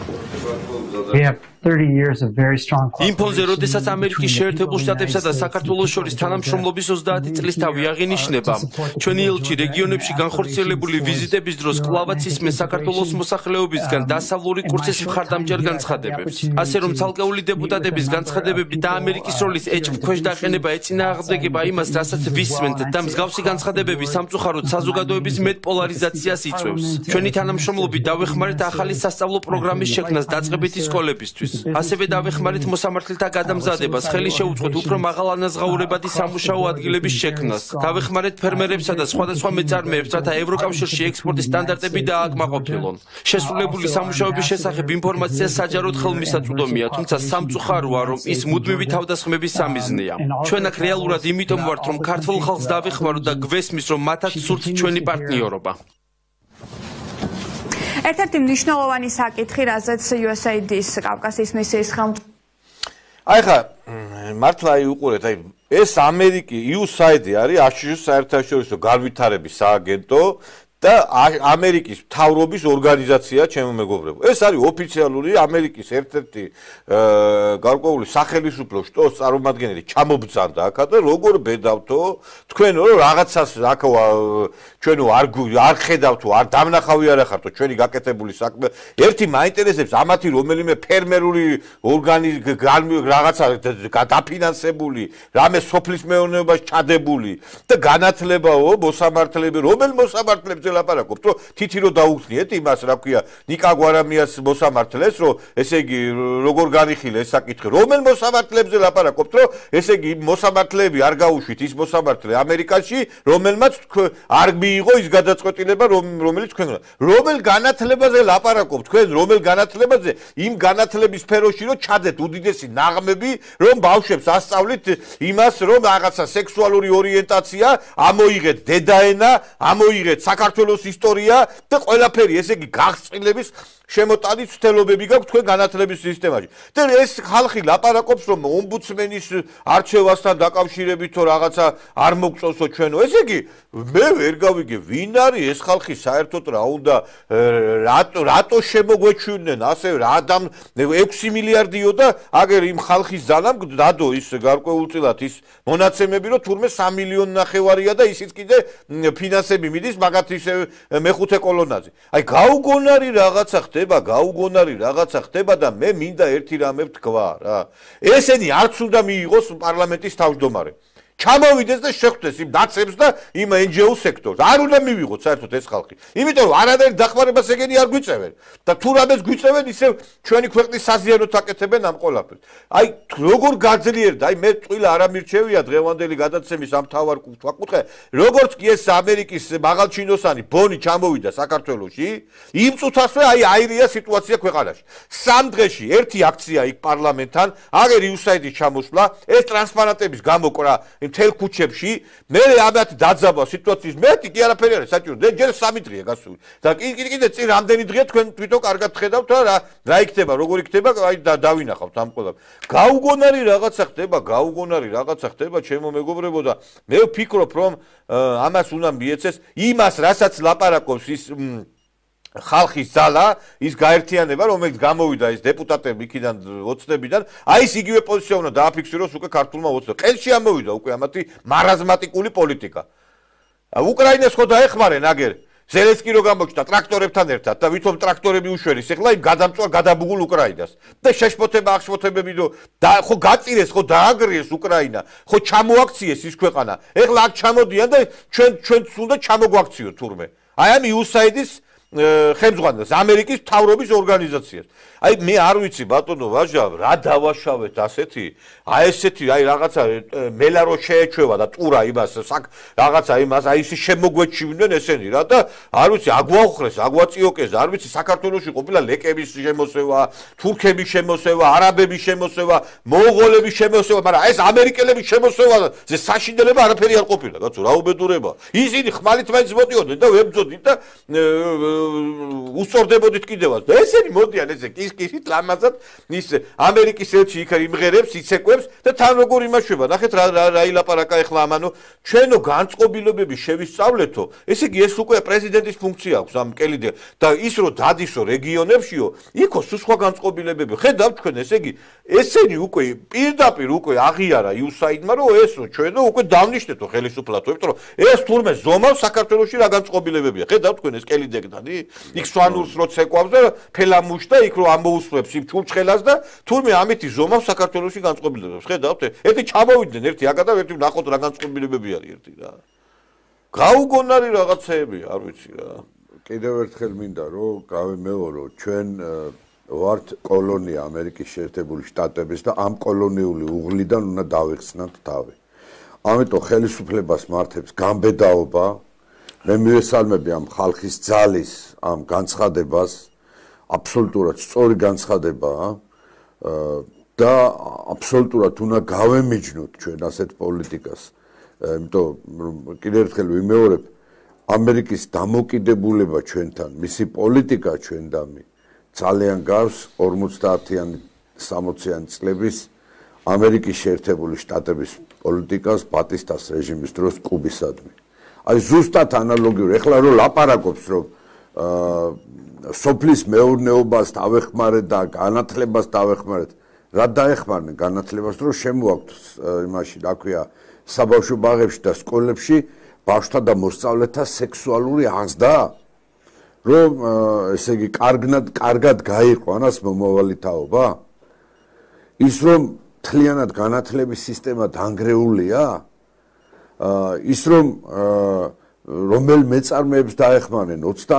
იმ ფონზე, როდესაც ამერიკის შეერთებულ შტატებსა და საქართველოს შორის თანამშრომლობის 30 წლის თავი აღინიშნება, ჩვენი ელჩი რეგიონებში განხორციელებული ვიზიტების დროს კვლავაც ისმენს საქართველოს მოსახლეობისგან დასავლური კურსის მხარდამჭერ განცხადებებს. ასე რომ ცალკეული დეპუტატების განცხადებები და ამერიკის როლის ეჭვქვეშ დაყენება ეწინააღმდეგება იმას, რასაც ვისმენთ და მსგავსი განცხადებები სამწუხაროდ საზოგადოების მეტ პოლარიზაციას იწვევს. ჩვენი თანამშრომლობით დავეხმარეთ ახალი სასწავლო პროგრამის შექმნას დაწყებითი სკოლებისთვის. ასევე დავეხმარეთ მოსამართლეთა გადამზადებას, ხელი შეუწყოთ უფრო მაღალ ანაზღაურებადი სამუშაო ადგილების შექმნას. დავეხმარეთ ფერმერებსა და სხვადასხვა მეწარმეებს, რათა ევროკავშირში ექსპორტის სტანდარტები დააკმაყოფილონ. შესრულებული სამუშაოების შესახებ ინფორმაცია საჯაროდ ხელმისაწვდომია, თუმცა სამწუხაროა, რომ ის მუდმივი თავდასხმების სამიზნეა. ჩვენ აქ რეალურად იმიტომ ვართ, რომ ქართულ ხალხს დავეხმაროთ და გვესმის, რომ მათაც სურთ ჩვენი პარტნიორობა. ერთ-ერთი მნიშვნელოვანი საკითხი, რაზეც USAID-ის კავკასიის მისიის აი ხა მართლა აი უყურეთ, აი ეს ამერიკის USAID არის აშშ-ის საერთაშორისო განვითარების სააგენტო და ამერიკის მთავრობის ორგანიზაცია, ჩემო მეგობრებო. ეს არის ოფიციალური ამერიკის ერთ-ერთი გარკვეული სახელმწიფო შტოს წარმომადგენელი ჩამობძანდა აქა და როგორ ბედავთო თქვენო რომ რაღაცას აქ ჩვენო არ ხედავთო, არ დამნახავი არ ახართო ჩვენი გაკეთებული საქმე. ერთი მაინტერესებს ამათი რომელიმე ფერმერული რაღაცა დაფინანსებული, რამე სოფლის მეურნეობაში ჩადებული და განათლებაო, მოსამართლეები, რომელ მოსამართლეებს ლაპარაკობთ, რომ თითი რო დაუხსნიეთ იმას, რა ქვია, ნიკა გვარამიას მოსამართლეს, რომ ესე იგი როგორ განიხილე ეს საკითხი, რომელ მოსამართლეებზე ლაპარაკობთ, რომ ესე იგი მოსამართლეები არ გაუშვით ის მოსამართლე ამერიკაში, რომელმაც არ მიიღო ის გადაწყვეტილება, რომელიც თქვენ რომელ განათლებაზე ლაპარაკობთ, თქვენ რომელ განათლებაზე, იმ განათლების სფეროში რომ ჩადეთ უდიდესი ნაღმები, რომ ბავშვებს ასწავლით იმას, რომ რაღაცა სექსუალური ორიენტაცია ამოიღეთ დედაენა, ამოიღეთ საქართველოს საქართველოს ისტორია და ყველაფერი, ესე იგი გაღწილების შემოტანილი ცდელობები გაქვთ თქვენ განათლების სისტემაში. და ეს ხალხი ლაპარაკობს რომ ომბუდსმენის არჩევასთან დაკავშირებით თუ რაღაცა არ მოგწონსო ჩვენო. ესე იგი მე ვერ გავიგე ვინ არის ეს ხალხი საერთოდ რა უნდა რატო შემოგვეჩვენენ ასე რადამ 6 მილიარდიო და აგერ იმ ხალხის ზანამ დადო ის გარკვეულწილად ის მონაცემები რომ თურმე 3 მილიონი ნახევარია და ისიც კიდე ფინანსები მიდის მაგათ ისე მეხუთე კოლონაზე. აი გაუგონარი რაღაცა ხდება და მე მინდა ერთი რამე ვთქვა რა. ესენი არც უნდა მიიღოს პარლამენტის თავმჯდომარე. ჩამოვიდეს და შეხვდეს იმ დაცემს და იმ NGO სექტორს. არ უნდა მივიღოთ საერთოდ ეს ხალხი. იმიტომ რომ არანაირ დახმარებას ეგენი არ გვიწევენ. და თუ რამეს გვიწევენ, ისე ჩვენი ქვეყნის საზიანოდ აკეთებენ ამ ყველაფერს. აი როგორ გაძლიერდა, აი მე წვილა არ ამირჩევია დღევანდელი გადაცემის ამ თავარ კუთხე, როგორც კი ეს ამერიკის მაღალჩინოსანი ბონი ჩამოვიდა საქართველოში, იმ წუთასვე აი აირია სიტუაცია ქვეყანაში. 3 დღეში ერთი აქცია იქ პარლამენტთან, აგერ USAID-ის ჩამოსვლა, ეს ტრანსპარენტების გამოკრა მთელ ქუჩებში, მე ამათ დაძაბა სიტუაციის მეტი კი არაფერი არის საჭირო. ჯერ 3 დღეა გასული. და კიდე წინ რამდენი დღეა თქვენ თვითონ კარგად ხედავთ რა იქნება, როგორ იქნება, აი დავინახავთ ამ ყველაფერს. გაუგონარი რაღაცა ხდება, ჩემო მეგობრებო და მე ვფიქრობ რომ ამას უნდა მიეცეს იმას, რასაც ლაპარაკობს ის ხალხის ძალა, ის გაერთიანება, რომელიც გამოვიდა ის დეპუტატები იქიდან ოცნებიდან, აი ის იგივე პოზიცია უნდა დააფიქსიროს უკვე ქართულმა ოცნებამ. ყელში ამოვიდა უკვე ამათი მარაზმატიკული პოლიტიკა. უკრაინას ხო დაეხმარენ აგერ ზელენსკი რო გამოჩნდა ტრაქტორებთან ერთად და ვითომ ტრაქტორები უშვერის ეხლა იმ გადაბუგულ უკრაინას. და შეშფოთება აღშფოთებები და ხო გაწირეს, ხო დააგრიეს უკრაინა, ხო ჩამოაქციეს ის ქვეყანა. ეხლა აქ ჩამოდიან და ჩვენც უნდა ჩამოგვაქციოთ თურმე. აი ამ USAID-ის ხელმძღვანელს, ამერიკის მთავრობის ორგანიზაციას. აი მე არ ვიცი ბატონო ვაჟა, რა დავაშავეთ ასეთი, აი ესეთი, აი რაღაცა მელა რო შეეჩვევა და ტურა იმას, რაღაცა იმას, აი ისე შემოგვეჩივნენ ესენი რა და არ ვიცი, აგვაუხრეს, აგვაწიოკეს, არ ვიცი, საქართველოში ყოფილა ლეკების შემოსევა, თურქების შემოსევა, არაბების შემოსევა, მონღოლების შემოსევა, მაგრამ ეს ამერიკელების შემოსევა, ზე საშინელება არაფერი არ ყოფილა, კაცო, რა უბედურება. ისინი ხმალით მაინც მოდიოდნენ და ვებძოდით და უსწორდებოდით კიდევაც. და ესენი მოდიან ესე კისკისით ლამაზად ის ამერიკის ელჩი იქ იმღერებს, იცეკვებს და თან როგორ იმაშვება. ნახეთ რა ილაპარაკა ეხლა ამანო ჩვენო განწყობილობები შევისწავლეთო. ესე იგი ეს უკვე პრეზიდენტის ფუნქცია აქვს ამ კელიდე და ის რო დადისო რეგიონებშიო, იქო სულ სხვა განწყობილებები. ხედავთ თქვენ, ესე იგი ესენი უკვე პირდაპირ უკვე აღიარა USAID-მა რომ ესო ჩვენო უკვე დავნიშნეთო ხელისუფლად, იმიტომ რომ ეს თურმე ზომავს საქართველოში რა განწყობილებებია. ხედავთ თქვენ ეს კელიდეკდანი იქ სვანურს რო ცეკვავს და ფელამუშ და იქ რო ამოუსვებს იმ ჩურჩხელას და თურმე ამითი ზომავს საქართველოში განწყობილებებს. ხედავთ? ერთი ჩამოვიდნენ, ერთი აკა და ერთი ნახოთ რა განწყობილებები არის ერთი რა. გაუგონარი რაღაცეები, არ ვიცი რა. კიდევ ერთხელ მინდა რომ გავემეორო, ჩვენ ვართ კოლონია ამერიკის შეერთებული შტატების და ამ კოლონიური უღლიდან უნდა დავიხსნათ თავი. ამიტომ ხელისუფლებას მართებს გამბედაობა. მე მივესალმები ამ ხალხის ძალის ამ განცხადებას, აბსოლუტურად სწორი განცხადებაა და აბსოლუტურად უნდა გავემიჯნოთ ჩვენ ასეთ პოლიტიკას. იმიტომ კიდევ ერთხელ ვიმეორებ, ამერიკის დამოკიდებულება ჩვენთან, მისი პოლიტიკა ჩვენდამი ძალიან გავს 50-იანი 60-იანი წლების ამერიკის შეერთებული შტატების პოლიტიკას ბატისტას რეჟიმის დროს კუბისადმი. აი ზუსტად ანალოგიური, ეხლა რომ ლაპარაკობს რომ სოფლის მეურნეობას დავეხმარეთ და განათლებას დავეხმარეთ. რა დაეხმარნენ განათლებას, რომ შემოაქვთ იმაში, რა ქვია, საბავშვო ბაღებში და სკოლებში ბავშვთა და მოსწავლეთა სექსუალური აღზრდა? რომ ესე იგი კარგად გაიყვანას მომავალი თაობა? ის რომ მთლიანად განათლების სისტემა დანგრეულია? ის რომ რომელ მეწარმეებს დაეხმარნენ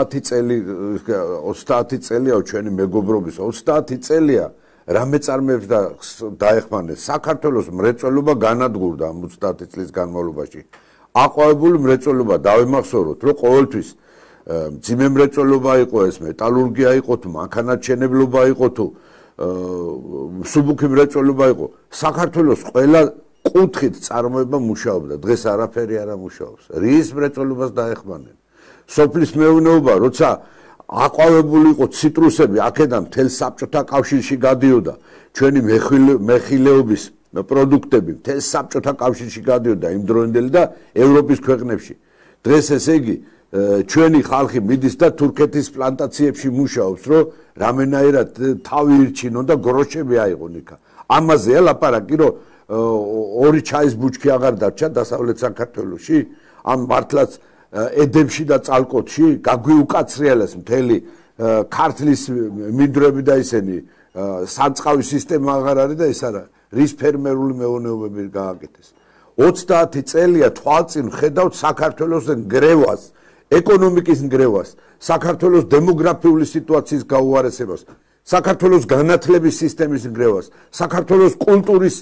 30 წელია ჩვენი მეგობრობის 30 წელია რა მეწარმეებს დაეხმარნენ საქართველოს მრეწველობა განადგურდა ამ 30 წლის განმავლობაში აყვავებული მრეწველობა დავიმახსოვროთ რომ ყოველთვის მძიმე მრეწველობა იყო ეს მეტალურგია იყო თუ მანქანათმშენებლობა იყო თუ სუბუქი მრეწველობა იყო საქართველოს ყველა კუთხით წარმოება მუშაობდა დღეს არაფერი არ ამუშაობს რის მრეწველობას დაეხმარნენ სოფლის მეურნეობა, როცა აყვავებული იყო ციტრუსები, აქედან მთელ საბჭოთა კავშირში გადიოდა ჩვენი მეხილეობის პროდუქტები, მთელ საბჭოთა კავშირში გადიოდა იმ დროინდელი და ევროპის ქვეყნებში. დღეს ესე იგი ჩვენი ხალხი მიდის და თურქეთის პლანტაციებში მუშაობს, რომ რამენაირად თავი ირჩინონ და გროშები აიღონ იქა. ამაზეა ლაპარაკი, რომ ორი ჩაის ბუჩქი აღარ დარჩა დასავლეთ საქართველოში, ამ მართლაც ედემში და წალკოტში გაგვიუკაცრიელეს მთელი ქართლის მინდვრები და ისინი საწყავი სისტემა აღარ არის და ეს არა რის ფერმერული მეურნეობები გააკეთეს. 30 წელია თვალწინ ხედავთ საქართველოს გრევას, ეკონომიკის გრევას, საქართველოს დემოგრაფიული სიტუაციის გაუარესებას, საქართველოს განათლების სისტემის გრევას, საქართველოს კულტურის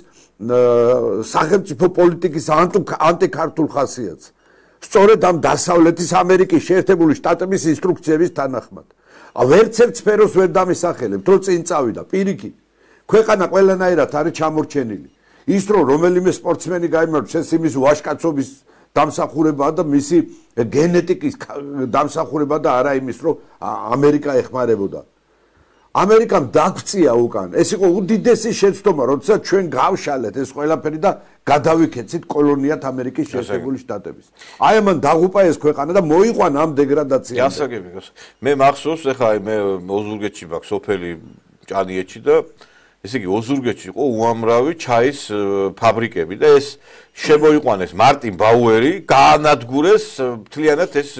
სახელმწიფო პოლიტიკის ანტიქართულ ხასიათს. სწორედ ამ დასავლეთის ამერიკის შეერთებული შტატების ინსტრუქციების თანახმად. ვერც ერთ სფეროს ვერ დამისახელებთ, რომ წინ წავიდა პირიქით. ქვეყანა ყველანაირად არის ჩამორჩენილი. ის რომ რომელიმე სპორტსმენი გაიმარჯვებს, ეს იმის ვაჟკაცობის დამსახურებაა და მისი გენეტიკის დამსახურებაა და არა იმის, რომ ამერიკა ეხმარებოდა. ამერიკამ დაგწია უკან. ეს იყო უდიდესი შეცდომა, როდესაც ჩვენ გავშალეთ ეს ყველაფერი და გადავიქეცით კოლონიად ამერიკის შეერთებული შტატების. აი ამან დაღუპა ეს ქვეყანა და მოიყვანა ამ დეგრადაციამდე. გასაგები. მე მახსოვს, ეხლა მე ოზურგეთში მაქვს სოფელი ჭანიეთში და ესე იგი ოზურგეთში იყო უამრავი ჩაის ფაბრიკები და ეს შემოიყვანეს მარტინ ბაუერი, გაანადგურეს მთლიანად ეს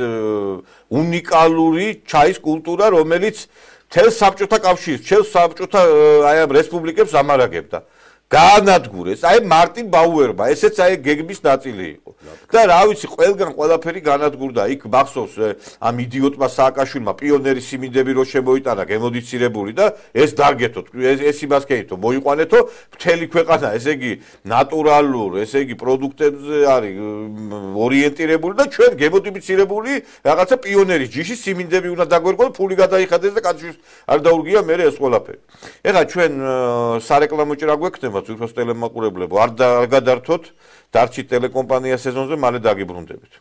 უნიკალური ჩაის კულტურა, რომელიც თელ საბჭოთა კავშირს, თელ საბჭოთა აი ამ რესპუბლიკებს ამარაგებდა. გაანადგურეს, აი მარტინ ბაუერმა, ესეც აი გეგმის ნაწილი იყო. და რა ვიცი, ყველგან ყველაფერი განადგურდა. იქ მახსოვს ამ იდიოტმა სააკაშვილმა პიონერის სიმინდები რო შემოიტანა გემოდიცირებული და ეს დარგეთოთ, ეს იმას ქეითო, მოიყვანეთო მთელი ქვეყანა, ესე იგი ნატურალურ, ესე იგი პროდუქტებზე არის ორიენტირებული და ჩვენ გემოდიცირებული რაღაცა პიონერის ჯიში სიმინდები უნდა დაგვერგონ, ფული გადაიხადეს და კაცის არ დაურგია მე ეს ყველაფერი. ეხლა ჩვენ სარეკლამო ჭრა გვექნება უცხოს ტელემაყურებლებო, არ გადართოთ, დარჩით ტელეკომპანია სეზონზე, მალე დაგიბრუნდებით.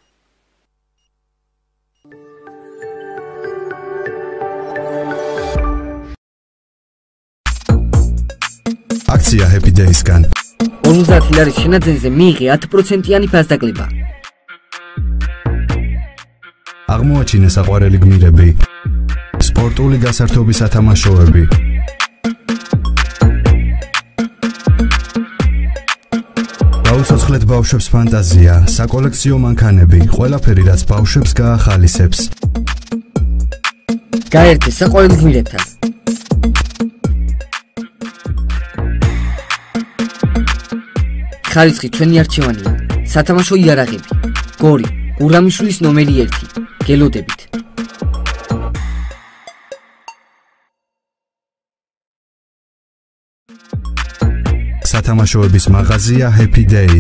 აქცია Happy Days-გან 50 ლარის შენაძენზე მიიღე 10%-იანი ფასდაკლება. აღმოაჩინე საყვარელი გმირები, სპორტული გასართობი სათამაშოები. გაუცოცხლეთ ბავშვებს ფანტაზია, საკოლექციო მანქანები, ყველაფერი რაც ბავშვებს გაახალისებს. გაერთე საყვარელ გმირებთან. ხარისხი ჩვენი არჩევანია. სათამაშო იარაღები. გორი, გურამიშვილის ნომერი 1. გელოდებით. სათამაშოების მაღაზია Happy Day.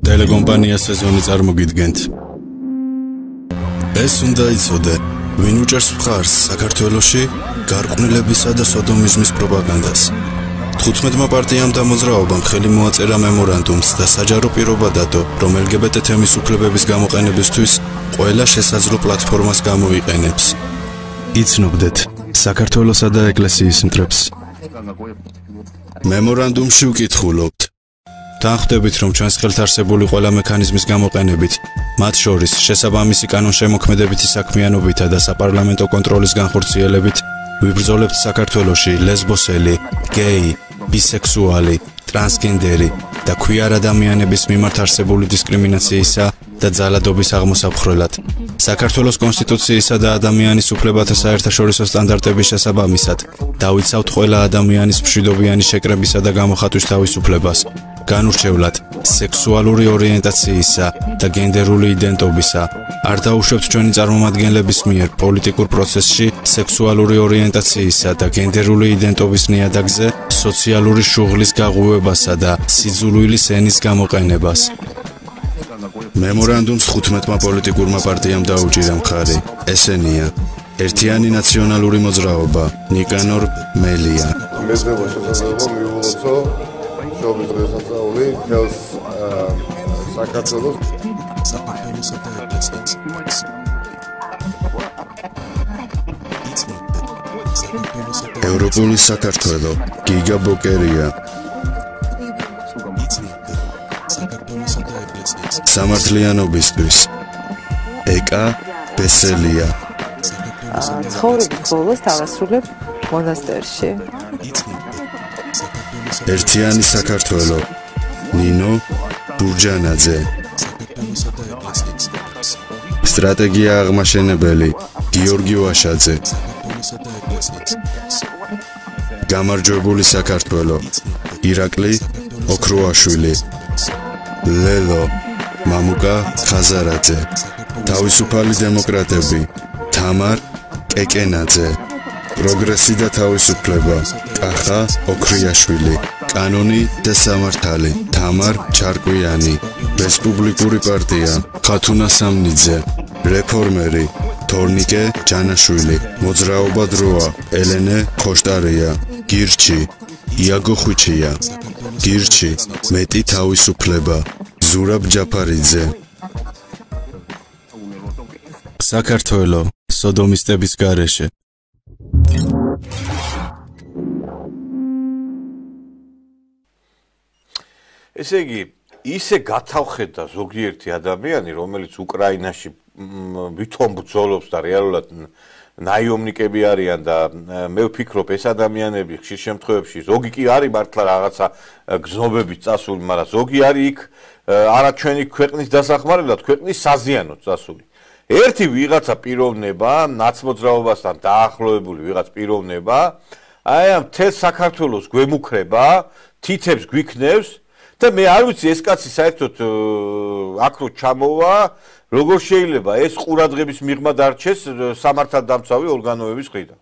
ტელეკომპანია სეზონი წარმოგიდგენთ. ეს უნდა იცოდე, ვინ უჭერს მხარს საქართველოში გარყვნილებისა და სოდომიზმის პროპაგანდას. 15-მა პარტიამ და მოძრაობამ ხელი მოაწერა მემორანდუმს და საჯარო პირობა დადო, რომ LGBT თემის უფლებების გამოყენებისთვის ყველა შესაძლო პლატფორმას გამოიყენებს. იცნობდეთ საქართველოსა და ეკლესიის მტრებს. მემორანდუმში ვკითხულობთ. თან ხვდებით, რომ ჩვენს ხელთ არსებული ყველა მექანიზმის გამოყენებით, მათ შორის შესაბამისი კანონშემოქმედებითი საქმიანობითა და საპარლამენტო კონტროლის განხორციელებით, ვიბრძოლებთ საქართველოში ლესბოსელი, გეი, ბისექსუალი, ტრანსგენდერი და ქვიარ ადამიანების მიმართ არსებული დისკრიმინაციისა და ძალადობის აღმოსაფხრელად. საქართველოს კონსტიტუციისა და ადამიანის უფლებათა საერთაშორისო სტანდარტების შესაბამისად, დავიცავთ ყველა ადამიანის მშვიდობიანი შეკრებისა და გამოხატვის თავისუფლებას. განურჩევლად სექსუალური ორიენტაციისა და გენდერული იდენტობისა. არ დაუშვებთ ჩვენი წარმომადგენლების მიერ პოლიტიკურ პროცესში სექსუალური ორიენტაციისა და გენდერული იდენტობის ნიადაგზე სოციალური შუღლის გაღვივებასა და სიძულვილის ენის გამოყენებას. მემორანდუმს 15-მა პოლიტიკურმა პარტიამ დაუჭირა მხარი. ესენია: ერთიანი ნაციონალური მოძრაობა, ნიკანორ მელია. მეზრება შესაძლებლობა მიულოცო შობის დღესასწაული თელს საქართველოს ევროპული საქართველო, გიგა ბოკერია. სამართლიანობისთვის ეკა ბესელია. ცხოვრების ბოლოს დავასრულებ მონასტერში. ერთიანი საქართველო, ნინო ბურჯანაძე. სტრატეგია აღმაშენებელი, გიორგი ვაშაძე. გამარჯვებული საქართველო, ირაკლი ოქროაშვილი. ლელო მამუკა ხაზარაძე. თავისუფალი დემოკრატები, თამარ კეკენაძე. პროგრესი და თავისუფლება, კახა ოქრიაშვილი. კანონი და სამართალი, თამარ ჩარკვიანი. რესპუბლიკური პარტია, ხათუნა სამნიძე. რეფორმერი, თორნიკე ჯანაშვილი. მოძრაობა დროა, ელენე ხოშტარია. გირჩი, იაგო ხვიჩია. გირჩი, მეტი თავისუფლება, ზურაბ ჯაფარიძე. საქართველო, სოდომისტების გარეშე. ესე იგი, ისე გათავხედა ზოგიერთი ადამიანი, რომელიც უკრაინაში ვითომ ბრძოლობს და რეალურად ნაიომნიკები არიან და მე ვფიქრობ, ეს ადამიანები ხშირ შემთხვევებში ზოგი კი არის მართლა რაღაცა გზნობებით წასული, მაგრამ ზოგი არის იქ არა ჩვენი ქვეყნის დასახმარებლად, ქვეყნის საზიანოდ წასული. ერთი ვიღაცა პიროვნება, ნაცმოძრაობასთან დაახლოებული ვიღაც პიროვნება, აი ამ მთელ საქართველოს გვემუქრება, თითებს გვიქნევს და მე არ ვიცი ეს კაცი საერთოდ აქ რო ჩამოვა, როგორ შეიძლება ეს ყურადღების მიღმა დარჩეს სამართალდამცავი ორგანოების მხრიდან.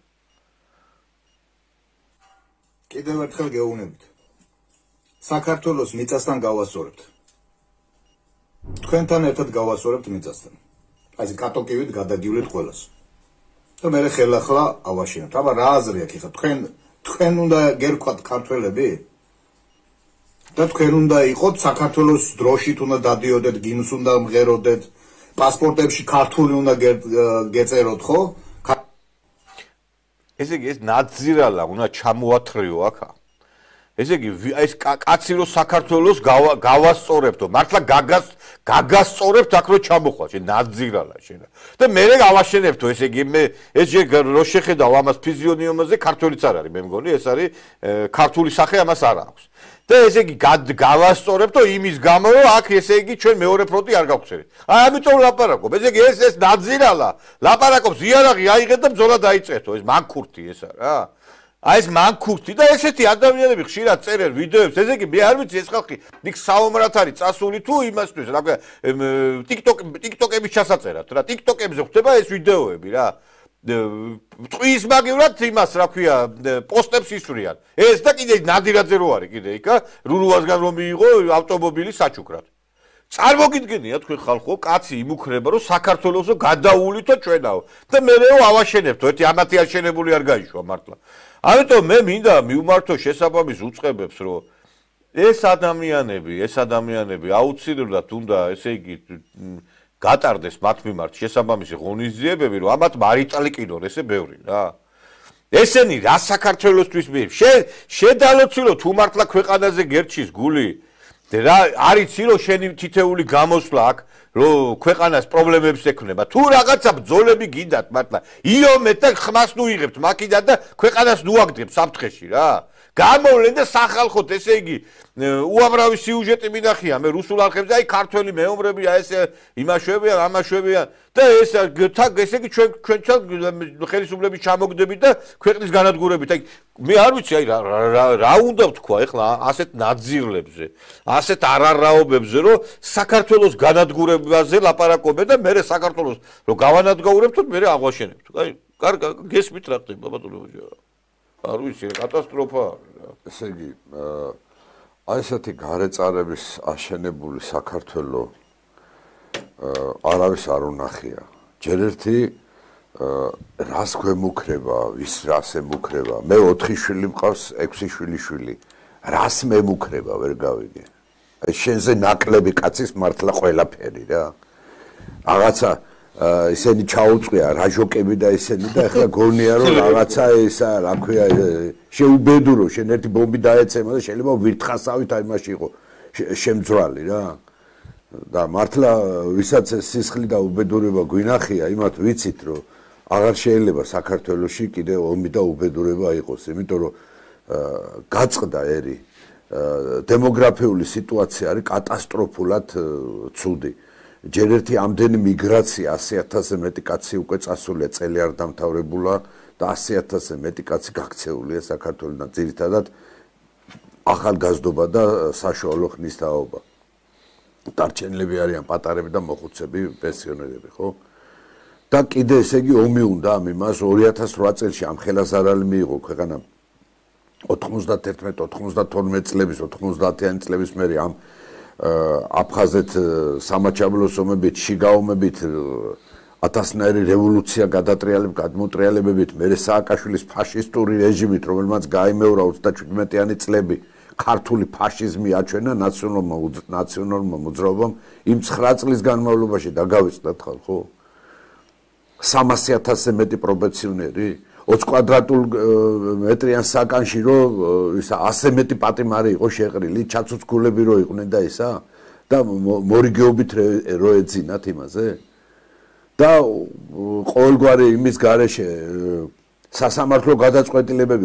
კიდევ ერთხელ გეუბნებით. საქართველოს მიწასთან გავასწორებთ. თქვენთან ერთად გავასწორებთ მიწასთან. აი ეს კატოკივით გადაგივლეთ ყველას. და მე ხელახლა ავაშენებთ. აბა რა აზრი აქვს ხა თქვენ უნდა გერქვათ ქართველები? და თქვენ უნდა იყოთ საქართველოს დროშით უნდა დადიოდეთ, გინს უნდა მღეროდეთ, პასპორტებში ქართული უნდა გეწეროთ, ხო? ესე იგი ეს ნაძირალა უნდა ჩამოათრიო აქა. ესე იგი ეს კაცი რო საქართველოს გავასწორებთო, მართლა გაგასწორებთ აქ რო ჩამოხვალ, შენ ნაძირალა შენ. და მე გავაშენებთო, ესე იგი მე ეს რო შეხედავ ამას ფიზიონიომაზე, ქართულიც არ არის, მე მგონი ეს არის ქართული სახე ამას არ აქვს. და ესე იგი გავასწორებთო იმის გამო, რომ აქ ესე იგი ჩვენ მეორე ფრონტი არ გავხსენეთ. აი ამიტომ ლაპარაკობ. ესე იგი ეს ნაძირალა ლაპარაკობს, იარაღი აიღეთ და ბრძოლა დაიწყეთო, ეს მანქურთი ესა რა. აი ეს მანქურთი და ესეთი ადამიანები ხშირად წერენ ვიდეოებს. ესე იგი მე არ ვიცი ეს ხალხი იქ საომრად არის წასული თუ იმასთვის რა TikTok-ების ჩასაწერად რა. TikTok-ებზე ხდება ეს ვიდეოები რა. ტყვის მაგივრად იმას რა ქვია პოსტებს ისვრიან. ეს და კიდე ნადირაძე რო არის კიდე იქა რურუასგან რომ მიიღო ავტომობილი საჩუქრად. წარმოგიდგენია თქვენ ხალხო, კაცი იმუქრება, რომ საქართველოსო გადაუვლითო ჩვენაო და მერეო ავაშენებთ, ერთი ამათი აშენებული არ გაიშვა მართლა. ამიტომ მე მინდა მივმართო შესაბამის უწყებებს, რომ ეს ადამიანები აუცილებლად უნდა, ესე იგი, გატარდეს მათ მიმართ შესაბამისი ღონისძიებები, რომ ამათ მარიტალიკინონ ესე ბევრი რა. ესენი რა საქართველოსთვის მიერ შედალოცილო თუ მართლა ქვეყანაზე გერჩის გული რა არიცი რომ შენი თითეული გამოსვლა აქ რომ ქვეყანას პრობლემებს ექნება თუ რაღაცა ბრძოლები გინდათ მართლა იომეთ და ხმას ნუ იღებთ მაკიდან და ქვეყანას ნუ აგდებთ საფრთხეში რა გამოვლენ და სახალხოთ ესე იგი უამრავი სიუჟეტი მინახია მე რუსულ არხებზე აი ქართველი მეომრებია ესე იმაშვებიან ამაშვებიან და ეს ესე იგი ჩვენ ხელისუფლების ჩამოგდებით და ქვეყნის განადგურებით აი მე არ ვიცი აი რა უნდა ვთქვა ეხლა ასეთ ნაძირლებზე ასეთ არარაობებზე რომ საქართველოს განადგურებაზე ლაპარაკობენ და მე საქართველოს რომ გავანადგურებთო მე აღვაშენებთ აი კარგი გესმით რა ხდება ბატონო არ ვიცი კატასტროფა ესე იგი აი ესეთი გარეწარების აშენებული საქართველო არავის არ უნახია ჯერ ერთი რას გვემუქრება ვის რას ემუქრება მე 4 შვილი მყავს 6 შვილიშვილი რას მემუქრება ვერ გავიგე აი შენზე ნაკლები კაცის მართლა ყველაფერი რა რაღაცა ისენი ჩაუწვია რაჟოკები და ისენი და ეხლა გონია რომ რაღაცა ისა რა ქვია შეუბედურო შენ ერთი ბომბი დაეცემა და შეიძლება ვირთხასავით აი მაშინ იყო შემძვრალი რა და მართლა ვისაც სისხლი და უბედურება გვინახია იმათ ვიცით რომ აღარ შეიძლება საქართველოში კიდე ომი და უბედურება იყოს იმიტომ რომ გაწყდა ერი დემოგრაფიული სიტუაცია არის კატასტროფულად ცუდი ჯერ ერთი ამდენი მიგრაცია 100,000-ზე მეტი კაცი უკვე წასულია წელი არ დამთავრებულა და 100,000-ზე მეტი კაცი გაქცეულია საქართველოსთან ძირითადად ახალგაზრდობა და საშუალო ხნის თაობა დარჩენილები არიან პატარები და მოხუცები პენსიონერები ხო და კიდე ესე იგი ომი უნდა ამ იმას 2008 წელს ამ ხელასარალი მიიღო ქვეყანა 91-92 წლების 90-იანი წლების მერე ამ აფხაზეთ სამაჩაბლოს ომებით, შიგაომებით, ათასნაირი რევოლუცია გადმოტრიალებებით, მერე სააკაშვილის ფაშისტური რეჟიმით, რომელმაც გაიმეორა 37-იანი წლები, ქართული ფაშიზმი აჩვენა ნაციონალურმა მოძრაობამ იმ 9 წლის განმავლობაში დაგავიწყდათ ხალხო 300,000-ზე მეტი პროფესიონერი 20 კვადრატულ მეტრიან საკანში რომ ისა 100 მეტი პატიმარი იყო შეყრილი, ჩაცუცქულები რო იყვნენ და ისა და მორიგეობით რო ეძინათ იმაზე და ყოველგვარი იმის გარეშე სასამართლო გადაწყვეტილებები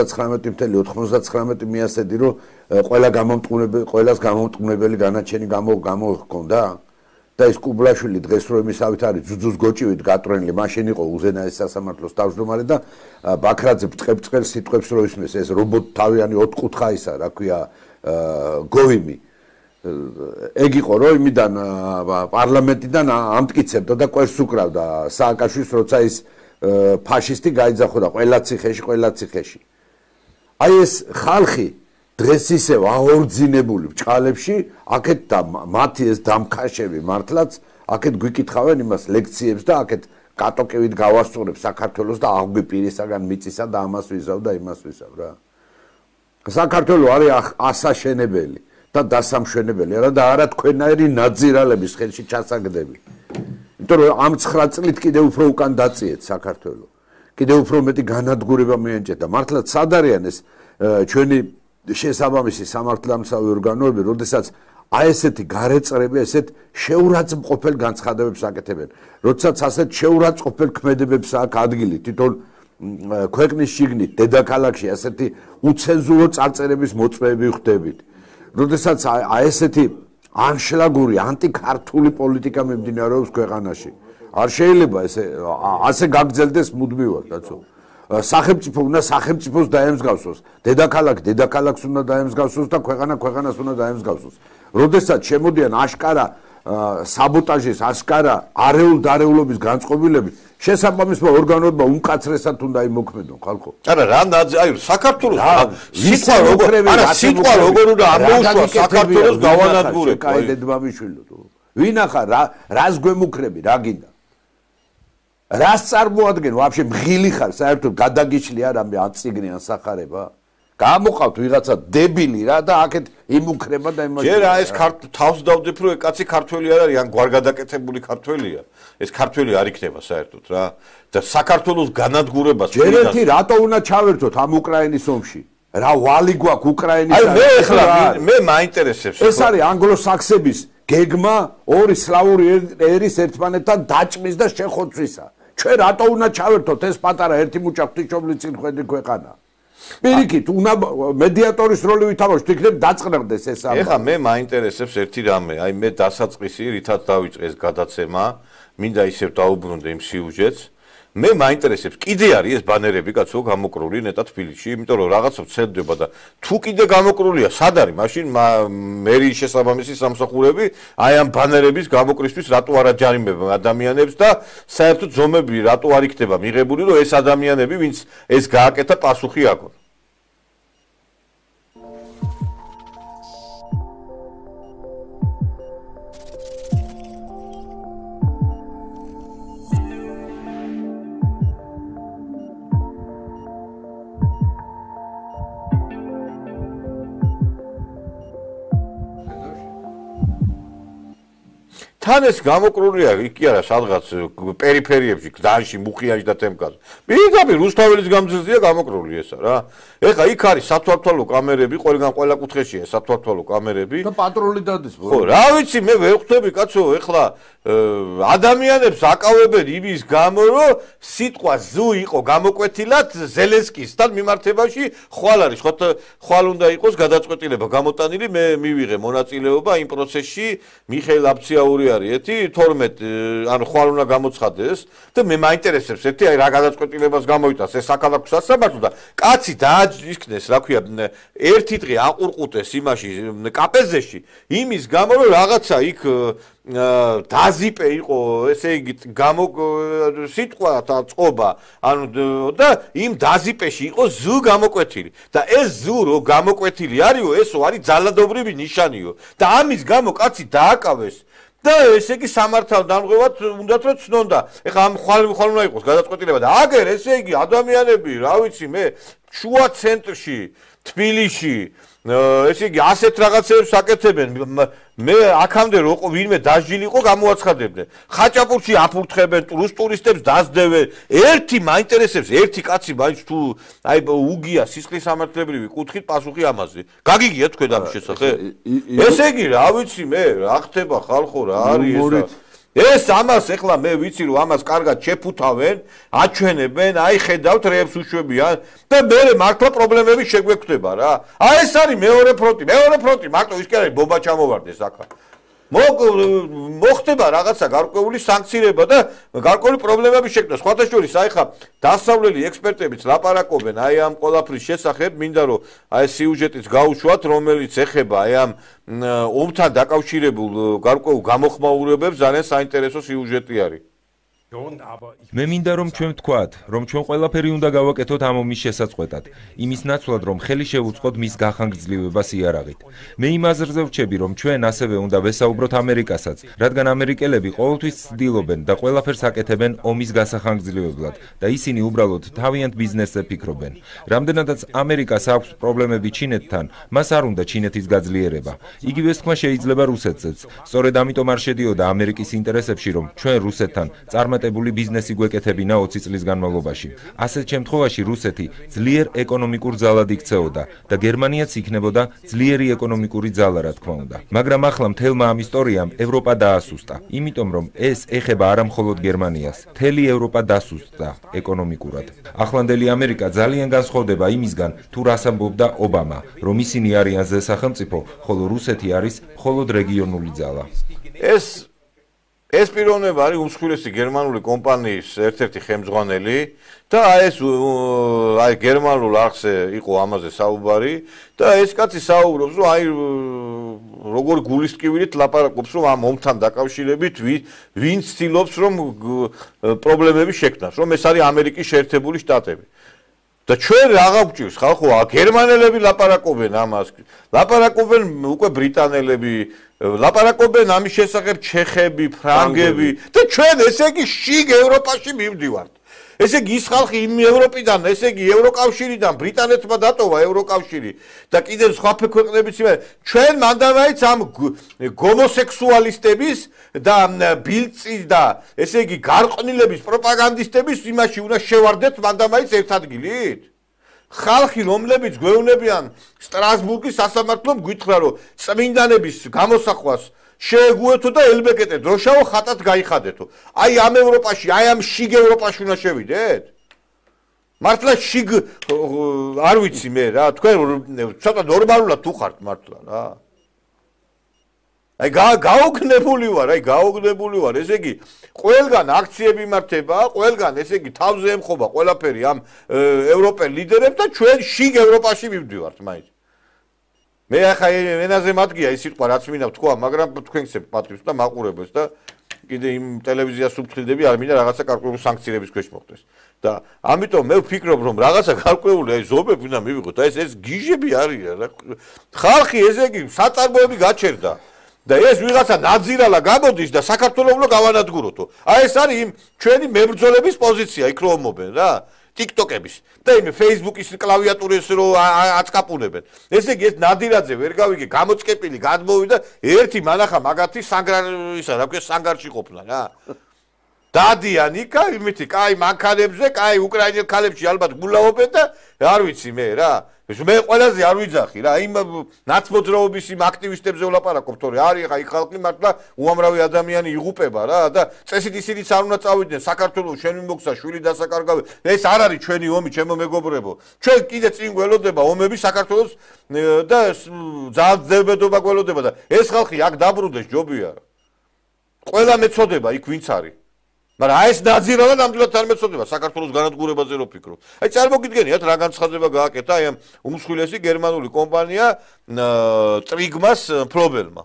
99.99 მიასედი რომ ყველას გამომტყუნებელი განაჩენი გამოჰქონდა და ის კუბლაშვილი დღეს რო იმისავით არის ძუძუს გოჭივით გატრენილი მაშინ იყო უზენაეს სასამართლოს თავმჯდომარე და ბაქრაძე ბწყებს სიტყვებს რო ისმეს ეს რობოტ თავიანი 4 კუთხა ისა რა ქვია გოვიმი ეგ იყო რომ იმიდან პარლამენტიდან ამტკიცებდა და კვერს უკრავდა სააკაშვილს როცა ის ფაშისტი გაიძახოდა ყველა ციხეში აი ეს ხალხი დღეს ისევ აორძინებული ბჭყალებში აქეთ და მათი ეს დამქაშები მართლაც აქეთ გვიკითხავენ იმას ლექციებს და აქეთ კატოკივით გავასწორებ საქართველოს და აღვიპირისაგან მიწისა და ამას ვიზავ და იმას ვიზავ რა საქართველო არის ასაშენებელი და დასამშვენებელი რა და არა თქვენაერი ნაძირალების ხელში ჩასაგდები იმიტომ რომ ამ 9 წლით კიდე უფრო უკან დაწიეთ საქართველო კიდე უფრო მეტი განადგურება მიენჭეთ და მართლაც სად არიან ეს ჩვენი შესაბამისი სამართლამსავი ორგანოები, როდესაც აი ესეთი გარეწრები, ესეთ შეურაცხმყოფელ განცხადებებს აკეთებენ. როდესაც ასეთ შეურაცხმყოფელ ქმედებებს აქვს ადგილი, თვითონ ქვეყნის შიგნით, დედაქალაქში ასეთი უცენზურო წარწერების მოწმეები ხდებით. როდესაც აი ესეთი ანშლაგური ანტიქართული პოლიტიკა მიმდინარეობს ქვეყანაში. არ შეიძლება ასე გაგრძელდეს მუდმივად, კაცო. სახელმწიფო უნდა სახელმწიფოს დაემსგავსოს, დედაქალაქს უნდა დაემსგავსოს და ქვეყანას უნდა დაემსგავსოს. როდესაც შემოდიან აშკარა საბოტაჟის ასკარა არეულ-დარეულობის განწყობილების შესაბამისმა ორგანოებმა უმკაცრესად უნდა იმოქმედონ ხალხო. არა რა აი საქართველოს სიტყვა როგორ უნდა ამოუშვა საქართველოს გავანადგურებ. კაი დედმამიშვილო თუ ვინ ახარ რას გვემუქრები რა გინდა? რას წარმოადგენ ვაფშე მღილი ხარ საერთოდ გადაგიშლი არ ამე ან წიგნი ან სახარება? გამოყავთ ვიღაცა დებილი რა და აქეთ იმუქრება და იმაში. ჯერ ეს თავს დავდებ რომ კაცი ქართველი არ არის ან გვარგადაკეთებული ქართველია. ეს ქართველი არ იქნება საერთოდ რა. და საქართველოს განადგურებას ჯერ ერთი რატო უნდა ჩავერთოთ ამ უკრაინის ომში? რა ვალი გვაქვს უკრაინის აი მე ახლა მე მაინტერესებს. ეს არის ანგლო-საქსების გეგმა ორი სლავური ერის ერთმანეთთან დაჭმის და შეხოცვისა. ჩვენ რატო უნდა ჩავერთოთ ეს პატარა ერთი მუჭა ღვთისმშობლის წინხვედი ქვეყანა? პირიქით, უნდა მედიატორის როლი ვითამაშოთ, იქნებ დაწყნარდეს ეს ამბავი. ეხლა მე მაინტერესებს ერთი რამე, აი მე დასაწყისი რითაც დავიწყე ეს გადაცემა, მინდა ისევ დაუბრუნდე იმ სიუჟეტს. მე მაინტერესებს, კიდე არის ეს ბანერები კაცო გამოკრული ნეტა თბილისში, იმიტომ რომ რაღაცა ვცელდება და თუ კიდე გამოკრულია, სად არის? მაშინ მერიის შესაბამისი სამსახურები აი ამ ბანერების გამოკრისთვის რატო არ აჯარიმებენ ადამიანებს და საერთოდ ზომები რატო არ იქნება მიღებული, რომ ეს ადამიანები, ვინც ეს გააკეთა, პასუხი აქვს. თან ეს გამოკრულია იქ არა სადღაც პერიფერიებში, გზაში, მუხიანში და თემკაზე. პირდაპირ რუსთაველის გამზირზეა გამოკრული ესა რა. ეხლა იქ არის სათვალთვალო კამერები, ყველგან ყველა კუთხეშია სათვალთვალო კამერები. და პატრული დადის. ხო, რა ვიცი, მე ვერ ხვდები კაცო, ეხლა ადამიანებს აკავებენ იმის გამო, რომ სიტყვა ზუ იყო გამოკვეთილად ზელენსკისთან მიმართებაში, ხვალ არის, ხვალ უნდა იყოს გადაწყვეტილება გამოტანილი, მე მივიღე მონაწილეობა იმ პროცესში, მიხეილ აბციაური არის ერთი 12 ანუ ხვალ უნდა გამოცხადეს და მე მაინტერესებს ერთი აი რა გადაწყვეტილებას გამოიტანს ეს საქალაქო სასამართლო და კაცი დააჯიქნეს რა ქვია ერთი დღე აყურყუტეს იმაში კაპეზეში იმის გამო რომ რაღაცა იქ დაზიპე იყო ესე იგი სიტყვა და წყობა ანუ და იმ დაზიპეში იყო ზუ გამოკვეთილი და ეს ზუ რო გამოკვეთილი არისო ესო არის ძალადობრივი ნიშანიო და ამის გამო კაცი დააკავეს და ესე იგი სამართალ დამღებად უნდათ რომ ცნონდა. ეხლა ამ ხვალ უნდა იყოს გადაწყვეტილება და აგერ ესე იგი ადამიანები, რა ვიცი მე, შუა ცენტრში, თბილისში, ესე იგი ასეთ რაღაცებს აკეთებენ. მე აქამდე რო ვინმე დაჟილი იყო გამოაცხადებდნენ. ხაჭაპურში აფურთხებენ, რუს ტურისტებს დასდევენ. ერთი მაინტერესებს, ერთი კაცი მაინც თუ აი უგია სისხლის სამართლებრივი კუთხით პასუხი ამაზე. გაგიგია თქვენ ამ შესახებ? ესე იგი, რა ვიცი მე, რა ხდება ხალხო, რა არის ეს? ეს ამას ეხლა მე ვიცი რომ ამას კარგად შეფუთავენ, აჩვენებენ, აი ხედავთ რეებს უშვებიან და მე მართლა პრობლემები შეგვეკვდება რა. აი ეს არის მეორე ფრონტი, მარტო ის კი არის ბომბა ჩამოვარდეს ახლა. მოხდება რაღაცა გარკვეული სანქცირება და გარკვეული პრობლემები შექმნა. სხვათა შორის აი ხა დასავლელი ექსპერტებიც ლაპარაკობენ აი ამ ყველაფრის შესახებ, მინდა რომ აი სიუჟეტიც გაუშვათ, რომელიც ეხება აი ამ ომთან დაკავშირებულ გარკვეულ გამოხმაურებებს, ძალიან საინტერესო სიუჟეტი არის. მე მინდა რომ ჩვენ ვთქვათ, რომ ჩვენ ყველაფერი უნდა გავაკეთოთ ამ ომის შესაწყეტად, იმის ნაცვლად რომ ხელი შევუწყოთ მის გახანგრძლივებას იარაღით. მე იმ აზრზე ვრჩები, რომ ჩვენ ასევე უნდა ვესაუბროთ ამერიკასაც, რადგან ამერიკელები ყოველთვის ცდილობენ და ყველაფერს აკეთებენ ომის გასახანგრძლივებლად და ისინი უბრალოდ თავიანთ ბიზნესზე ფიქრობენ. რამდენადაც ამერიკას აქვს პრობლემები ჩინეთთან, მას არ უნდა ჩინეთის გაძლიერება. იგივეს თქმა შეიძლება რუსეთზეც. სწორედ ამიტომ არ შედიოდა ამერიკის ინტერესებში, რომ ჩვენ რუსეთთან წარმატებული ბიზნესი გვეკეთებინა 20 წლის განმავლობაში. ასეთ შემთხვევაში რუსეთი ძლიერ ეკონომიკურ ძალად იქცეოდა და გერმანიაც იქნებოდა ძლიერი ეკონომიკური ძალა, რა თქმა უნდა. მაგრამ ახლა მთელმა ამ ისტორიამ ევროპა დაასუსტა, იმიტომ რომ ეს ეხება არა მხოლოდ გერმანიას, მთელი ევროპა დასუსტდა ეკონომიკურად. ახლანდელი ამერიკა ძალიან განსხვავდება იმისგან, თუ რას ამბობდა ობამა, რომ ისინი არიან ზე სახელმწიფო, ხოლო რუსეთი არის მხოლოდ რეგიონული ძალა. ეს პიროვნება არის უმსხვილესი გერმანული კომპანიის ერთ-ერთი ხელმძღვანელი და აი გერმანულ არხზე იყო ამაზე საუბარი და ეს კაცი საუბრობს რომ აი როგორ გულისტკივილით ლაპარაკობს, რომ ამ ომთან დაკავშირებით ვინც ცდილობს რომ პრობლემები შექმნას, რომ ეს არის ამერიკის შეერთებული შტატები. და ჩვენ რაღა გვჭირს ხალხო, გერმანელები ლაპარაკობენ ამას, ლაპარაკობენ უკვე ბრიტანელები, ლაპარაკობენ ამის შესახებ ჩეხები, ფრანგები და ჩვენ ესე იგი შიგ ევროპაში მივდივართ. ესე იგი ის ხალხი იმ ევროპიდან, ესე იგი ევროკავშირიდან ბრიტანეთმა დატოვა ევროკავშირი და კიდევ სხვა ქვეყნებიც ჩვენ მანდამაიც ამ გომოსექსუალისტების და ბილწის და ესე იგი გარყვნილების პროპაგანდისტების იმაში უნდა შევარდეთ მანდამაიც ერთ ადგილით. ხალხი რომლებიც გვეუბნებიან სტრასბურგის სასამართლომ გითხრა რომ წმინდანების გამოსახვას შეეგუეთო და ელბეკეტე დროშაო ხატად გაიხადეთო. აი ამ ევროპაში, აი ამ შიგ ევროპაში უნდა შევიდეთ. მართლა შიგ არ ვიცი მე რა, თქვენ ცოტა ნორმალურად თუ ხართ მართლა რა. აი გაოგნებული ვარ, ესე იგი ყველგან აქციები მართება, ყველგან ესე იგი თავზე ემხობა ყველაფერი ამ ევროპელ ლიდერებს და ჩვენ შიგ ევროპაში მივდივართ მაინც. მე ახლა ენაზე მათგია ის სიტყვა რაც მინდა ვთქვა, მაგრამ თქვენს პატრიოტს და მაყურებელს და კიდე იმ ტელევიზიას უბთხილდები არ მინდა რაღაცა გარკვეული სანქციების ქვეშ მოხდეს. და ამიტომ მე ვფიქრობ რომ რაღაცა გარკვეული აი ზომები უნდა მივიღოთ. აი ეს გიჟები არიან რა. ხალხი ესე იგი საწარმოები გაჩერდა. და ეს ვიღაცა ნაძირალა გამოდის და საქართველოს უნდა გავანადგუროთო. აი ეს არის იმ ჩვენი მებრძოლების პოზიცია იქ რომ მომობენ რა. TikTok-ების და იმ Facebook-ის კლავიატურას რო აწკაპუნებენ. ესე იგი ეს ნადირაძე ვერ გავიგე, გამოწკეპილი გადმოვიდა ერთი მანახა მაგათი სანგარისა, რა ქვია, სანგარში ყოფნა რა. დადიან იქა იმითი, კაი მანქანებზე, კაი უკრაინელ ქალებში ალბათ გულაობენ და არ ვიცი მე რა. მე ყველაზე არ ვიძახი რა, იმ ნაცმოძრაობის იმ აქტივისტებზე ვლაპარაკობ, თორე არის ხა იქ ხალხი მართლა უამრავი ადამიანი იღუპება რა და წესით ისინიც არ უნდა წავიდნენ საქართველოს შენ მიმოგცა შვილი დასაკარგავე. ეს არ არის ჩვენი ომი, ჩემო მეგობრებო. ჩვენ კიდე წინ გველოდება ომები საქართველოს და ძალიან ძებედობა გველოდება და ეს ხალხი აქ დაბრუნდეს ჯობია. ყველა მეწოდება იქ ვინც არის. მაგრამ აი ეს ნაძირალა ნამდვილად არ მეწოდება საქართველოს განადგურებაზე რო ფიქრობ. აი წარმოგიდგენიათ რა განცხადება გააკეთა აი ამ უმსხვილესი გერმანული კომპანია ტრიგმას მფლობელმა.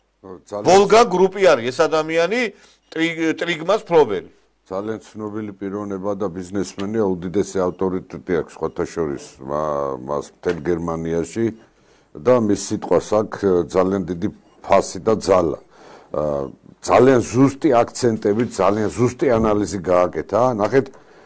ვოლგა გრუპი არის ეს ადამიანი ტრიგმას მფლობელი. ძალიან ცნობილი პიროვნება და ბიზნესმენი, უდიდესი ავტორიტეტი აქვს სხვათა შორის მას მთელ გერმანიაში და მის სიტყვას აქვს ძალიან დიდი ფასი და ძალა. ძალიან ზუსტი აქცენტებით, ძალიან ზუსტი ანალიზი გააკეთა. ნახეთ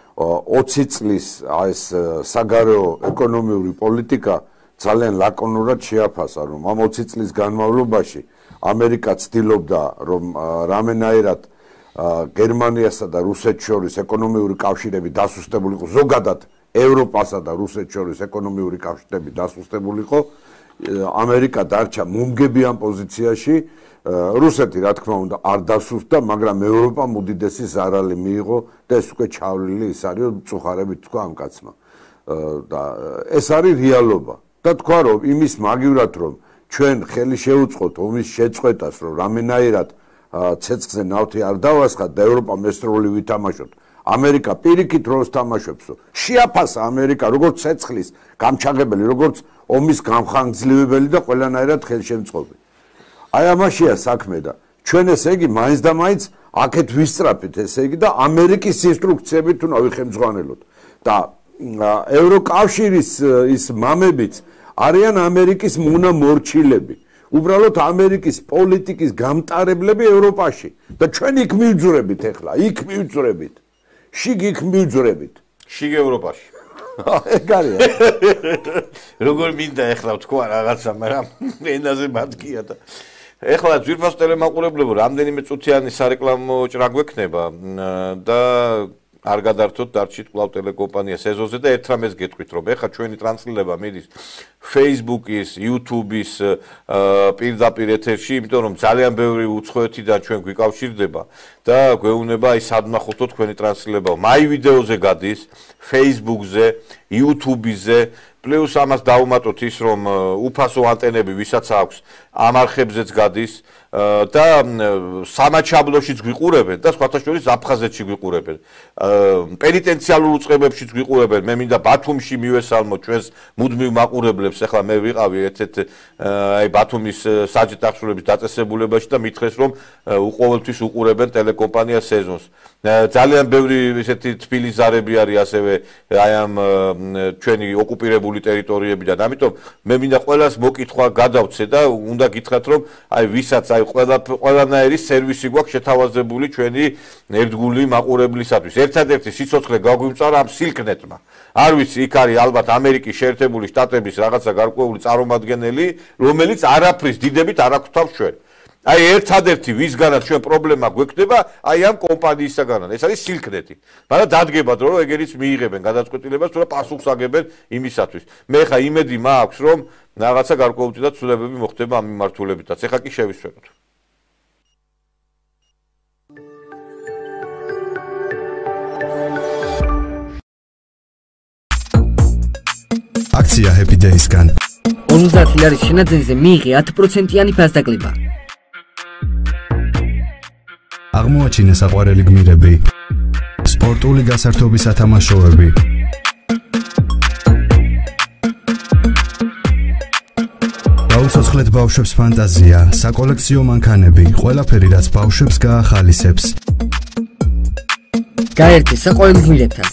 20 წლის ეს საგარეო ეკონომიური პოლიტიკა ძალიან ლაკონურად შეაფასა, რომ ამ 20 წლის განმავლობაში ამერიკა ცდილობდა, რომ რამენაირად გერმანიასა და რუსეთს შორის ეკონომიური კავშირები დასუსტებულიყო, ზოგადად ევროპასა და რუსეთს შორის ეკონომიური კავშირები დასუსტებულიყო. ამერიკა დარჩა მომგებიან პოზიციაში. რუსეთი რა თქმა უნდა არ დასუსტდა, მაგრამ ევროპამ უდიდესი ზარალი მიიღო და ეს უკვე ჩავლილი ის არის, რომ წუხარებით თქვა ამ კაცმა. და ეს არის რეალობა. და თქვა რომ იმის მაგივრად რომ ჩვენ ხელი შევუწყოთ ომის შეწყვეტას, რომ რამენაირად ცეცხლზე ნავთი არ დავასხათ და ევროპამ ეს როლი ვითამაშოთ. ამერიკა პირიქით როლს თამაშობს. შეაფასა ამერიკა როგორც ცეცხლის გამჩაღებელი, როგორც ომის გამხანგრძლივებელი და ყველანაირად ხელშემწყობი. აი ამაშია საქმე და ჩვენ ესე იგი მაინც და მაინც აქეთ ვისწრაფით ესე იგი და ამერიკის ინსტრუქციებით უნდა ვიხემძღვანელოთ და ევროკავშირის ის მამებიც არიან ამერიკის მონამორჩილები უბრალოდ ამერიკის პოლიტიკის გამტარებლები ევროპაში და ჩვენ იქ მივძვრებით ახლა იქ მივძვრებით შიგ იქ მივძვრებით შიგ ევროპაში ეგ არის როგორ მინდა ახლა თქვა რაღაცა მაგრამ ენაზე მათგია და ეხლა ძვირფას ტელემაყურებლებო რამდენიმე წუთიანი სარეკლამო ჭრა გვექნება და არ გადართოთ დარჩით კვლავ ტელეკომპანია სეზონზე და ერთ რამეს გეტყვით რომ ეხლა ჩვენი ტრანსლირება მიდის Facebook-ის, YouTube-ის პირდაპირ ეთერში, იმიტომ რომ ძალიან ბევრი უცხოეთიდან ჩვენ გვიკავშირდება და გვეუბნება აი სად ნახოთ თქვენი ტრანსლირება. My video-ზე გადის, Facebook-ზე, YouTube-ზე პლუს ამას დავუმატოთ ის რომ უფასო ანტენები ვისაც აქვს ამ არხებზეც გადის და სამაჩაბლოშიც გვიყურებენ და სხვათა შორის აფხაზეთში გვიყურებენ პენიტენციალურ უწყებებშიც გვიყურებენ მე მინდა ბათუმში მივესალმოთ ჩვენს მუდმივ მაყურებლებს ახსოვებს, ახლა მე ვიყავი ერთ-ერთ აი ბათუმის საჯი ტახშულების დაწესებულებაში და მითხრეს, რომ ყოველთვის უყურებენ ტელეკომპანია სეზონს. ძალიან ბევრი ესეთი თბილი ზარები არის ასევე აი ამ ჩვენი ოკუპირებული ტერიტორიებიდან. ამიტომ მე მინდა ყველას მოკითხვა გადავცე და უნდა გითხრათ, რომ აი ვისაც აი ყველანაირი სერვისი გვაქვს შეთავაზებული ჩვენი ერთგული მაყურებლისათვის. ერთადერთი სიცოცხლე გაგვიმწარა ამ სილკნეტმა. არ ვიცი, იქ არის ალბათ ამერიკის შეერთებული შტატების რაღაცა გარკვეული წარმომადგენელი, რომელიც არაფრის დიდებით არ აქვს თავს ჩვენ. აი ერთადერთი ვისგანაც ჩვენ პრობლემა გვექნება, აი ამ კომპანიისაგანან. ეს არის სილკნეტი. მაგრამ დადგებათ რომ ეგერიც მიიღებენ გადაწყვეტილებას, თუ რა პასუხს აგებენ იმისათვის. მე ხა იმედი მაქვს, რომ რაღაცა გარკვეულწილად ცვლილებები მოხდება ამ მიმართულებითაც. ეხა კი შევისვენოთ. აქცია Happy Days-გან 50 ლარის შენაძენზე მიიღე 10%-იანი ფასდაკლება. აღმოაჩინე საყვარელი გმირები, სპორტული გასართობის ათამაშოები. გაუცოცხლეთ ბავშვებს ფანტაზია, საკოლექციო მანქანები, ყველაფერი რაც ბავშვებს გაახალისებს. გაერთე საყვარელ გმირებთან.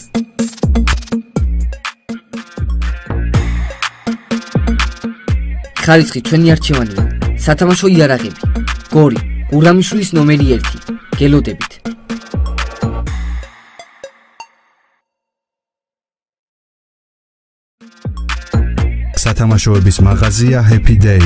ხარისხი ჩვენი არჩევანია. სათამაშო იარაღები. გორი, გურამიშვილის ნომერი 1. გელოდებით. სათამაშოების მაღაზია Happy Day.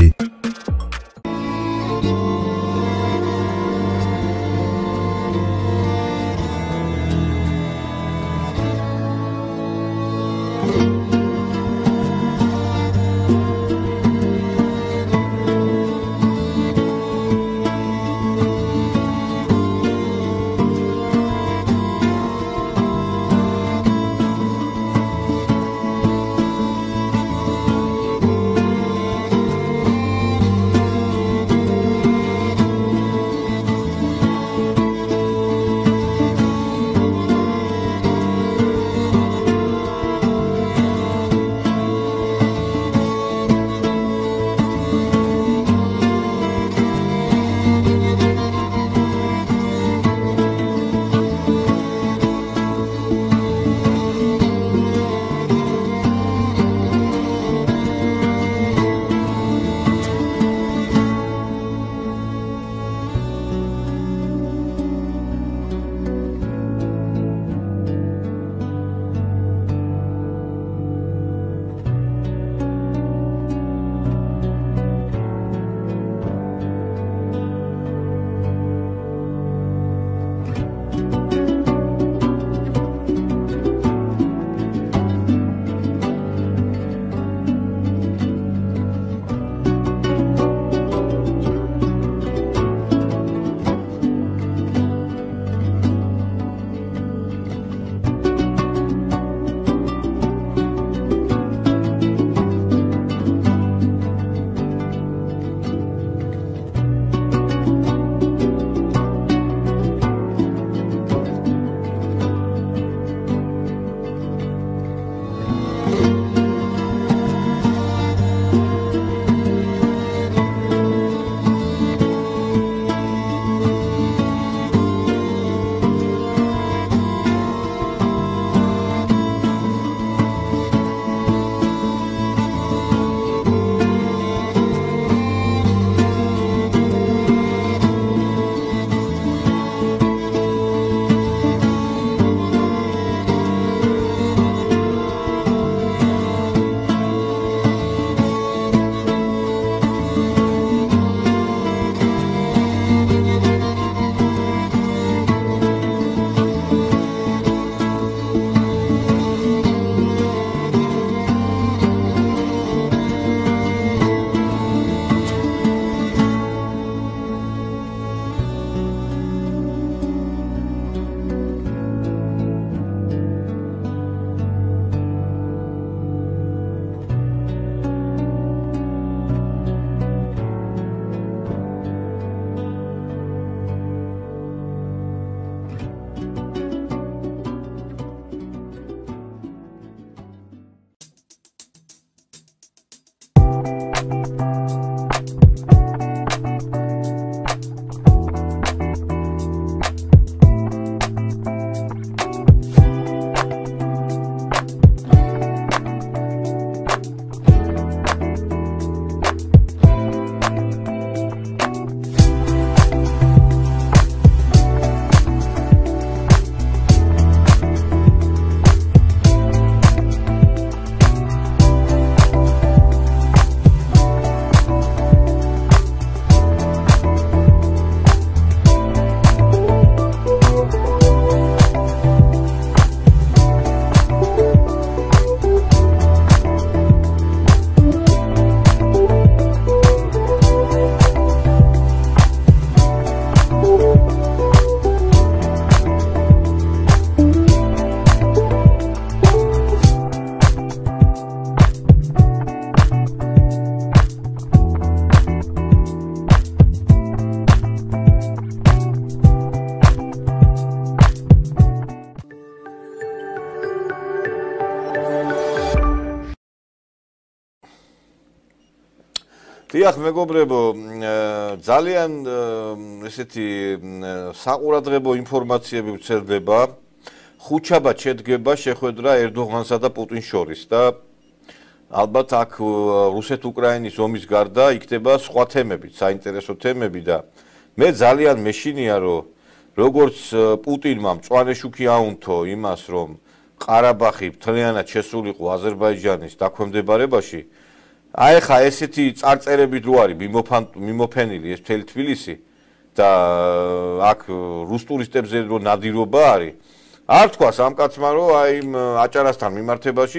დიახ, მეგობრებო, ძალიან ესეთი საყურადღებო ინფორმაციები ვწერდება. ხუჩაბად შედგება შეხვედრა ერდოღანსა და პუტინს შორის და ალბათ აქ რუსეთ-უკრაინის ომის გარდა იქნება სხვა თემები, საინტერესო თემები და მე ძალიან მეშინია, რომ როგორც პუტინმა მწვანე შუქი აუნთო იმას, რომ ყარაბაღი მთლიანად შესულიყო აზერბაიჯანის დაქვემდებარებაში, აი ხა ესეთი წარწერებით რო არის მიმოფენილი ეს მთელი თბილისი და აქ რუს ტურისტებზე რო ნადირობა არის, არ თქვა სამკაცმა, რომ აი აჭარასთან მიმართებაში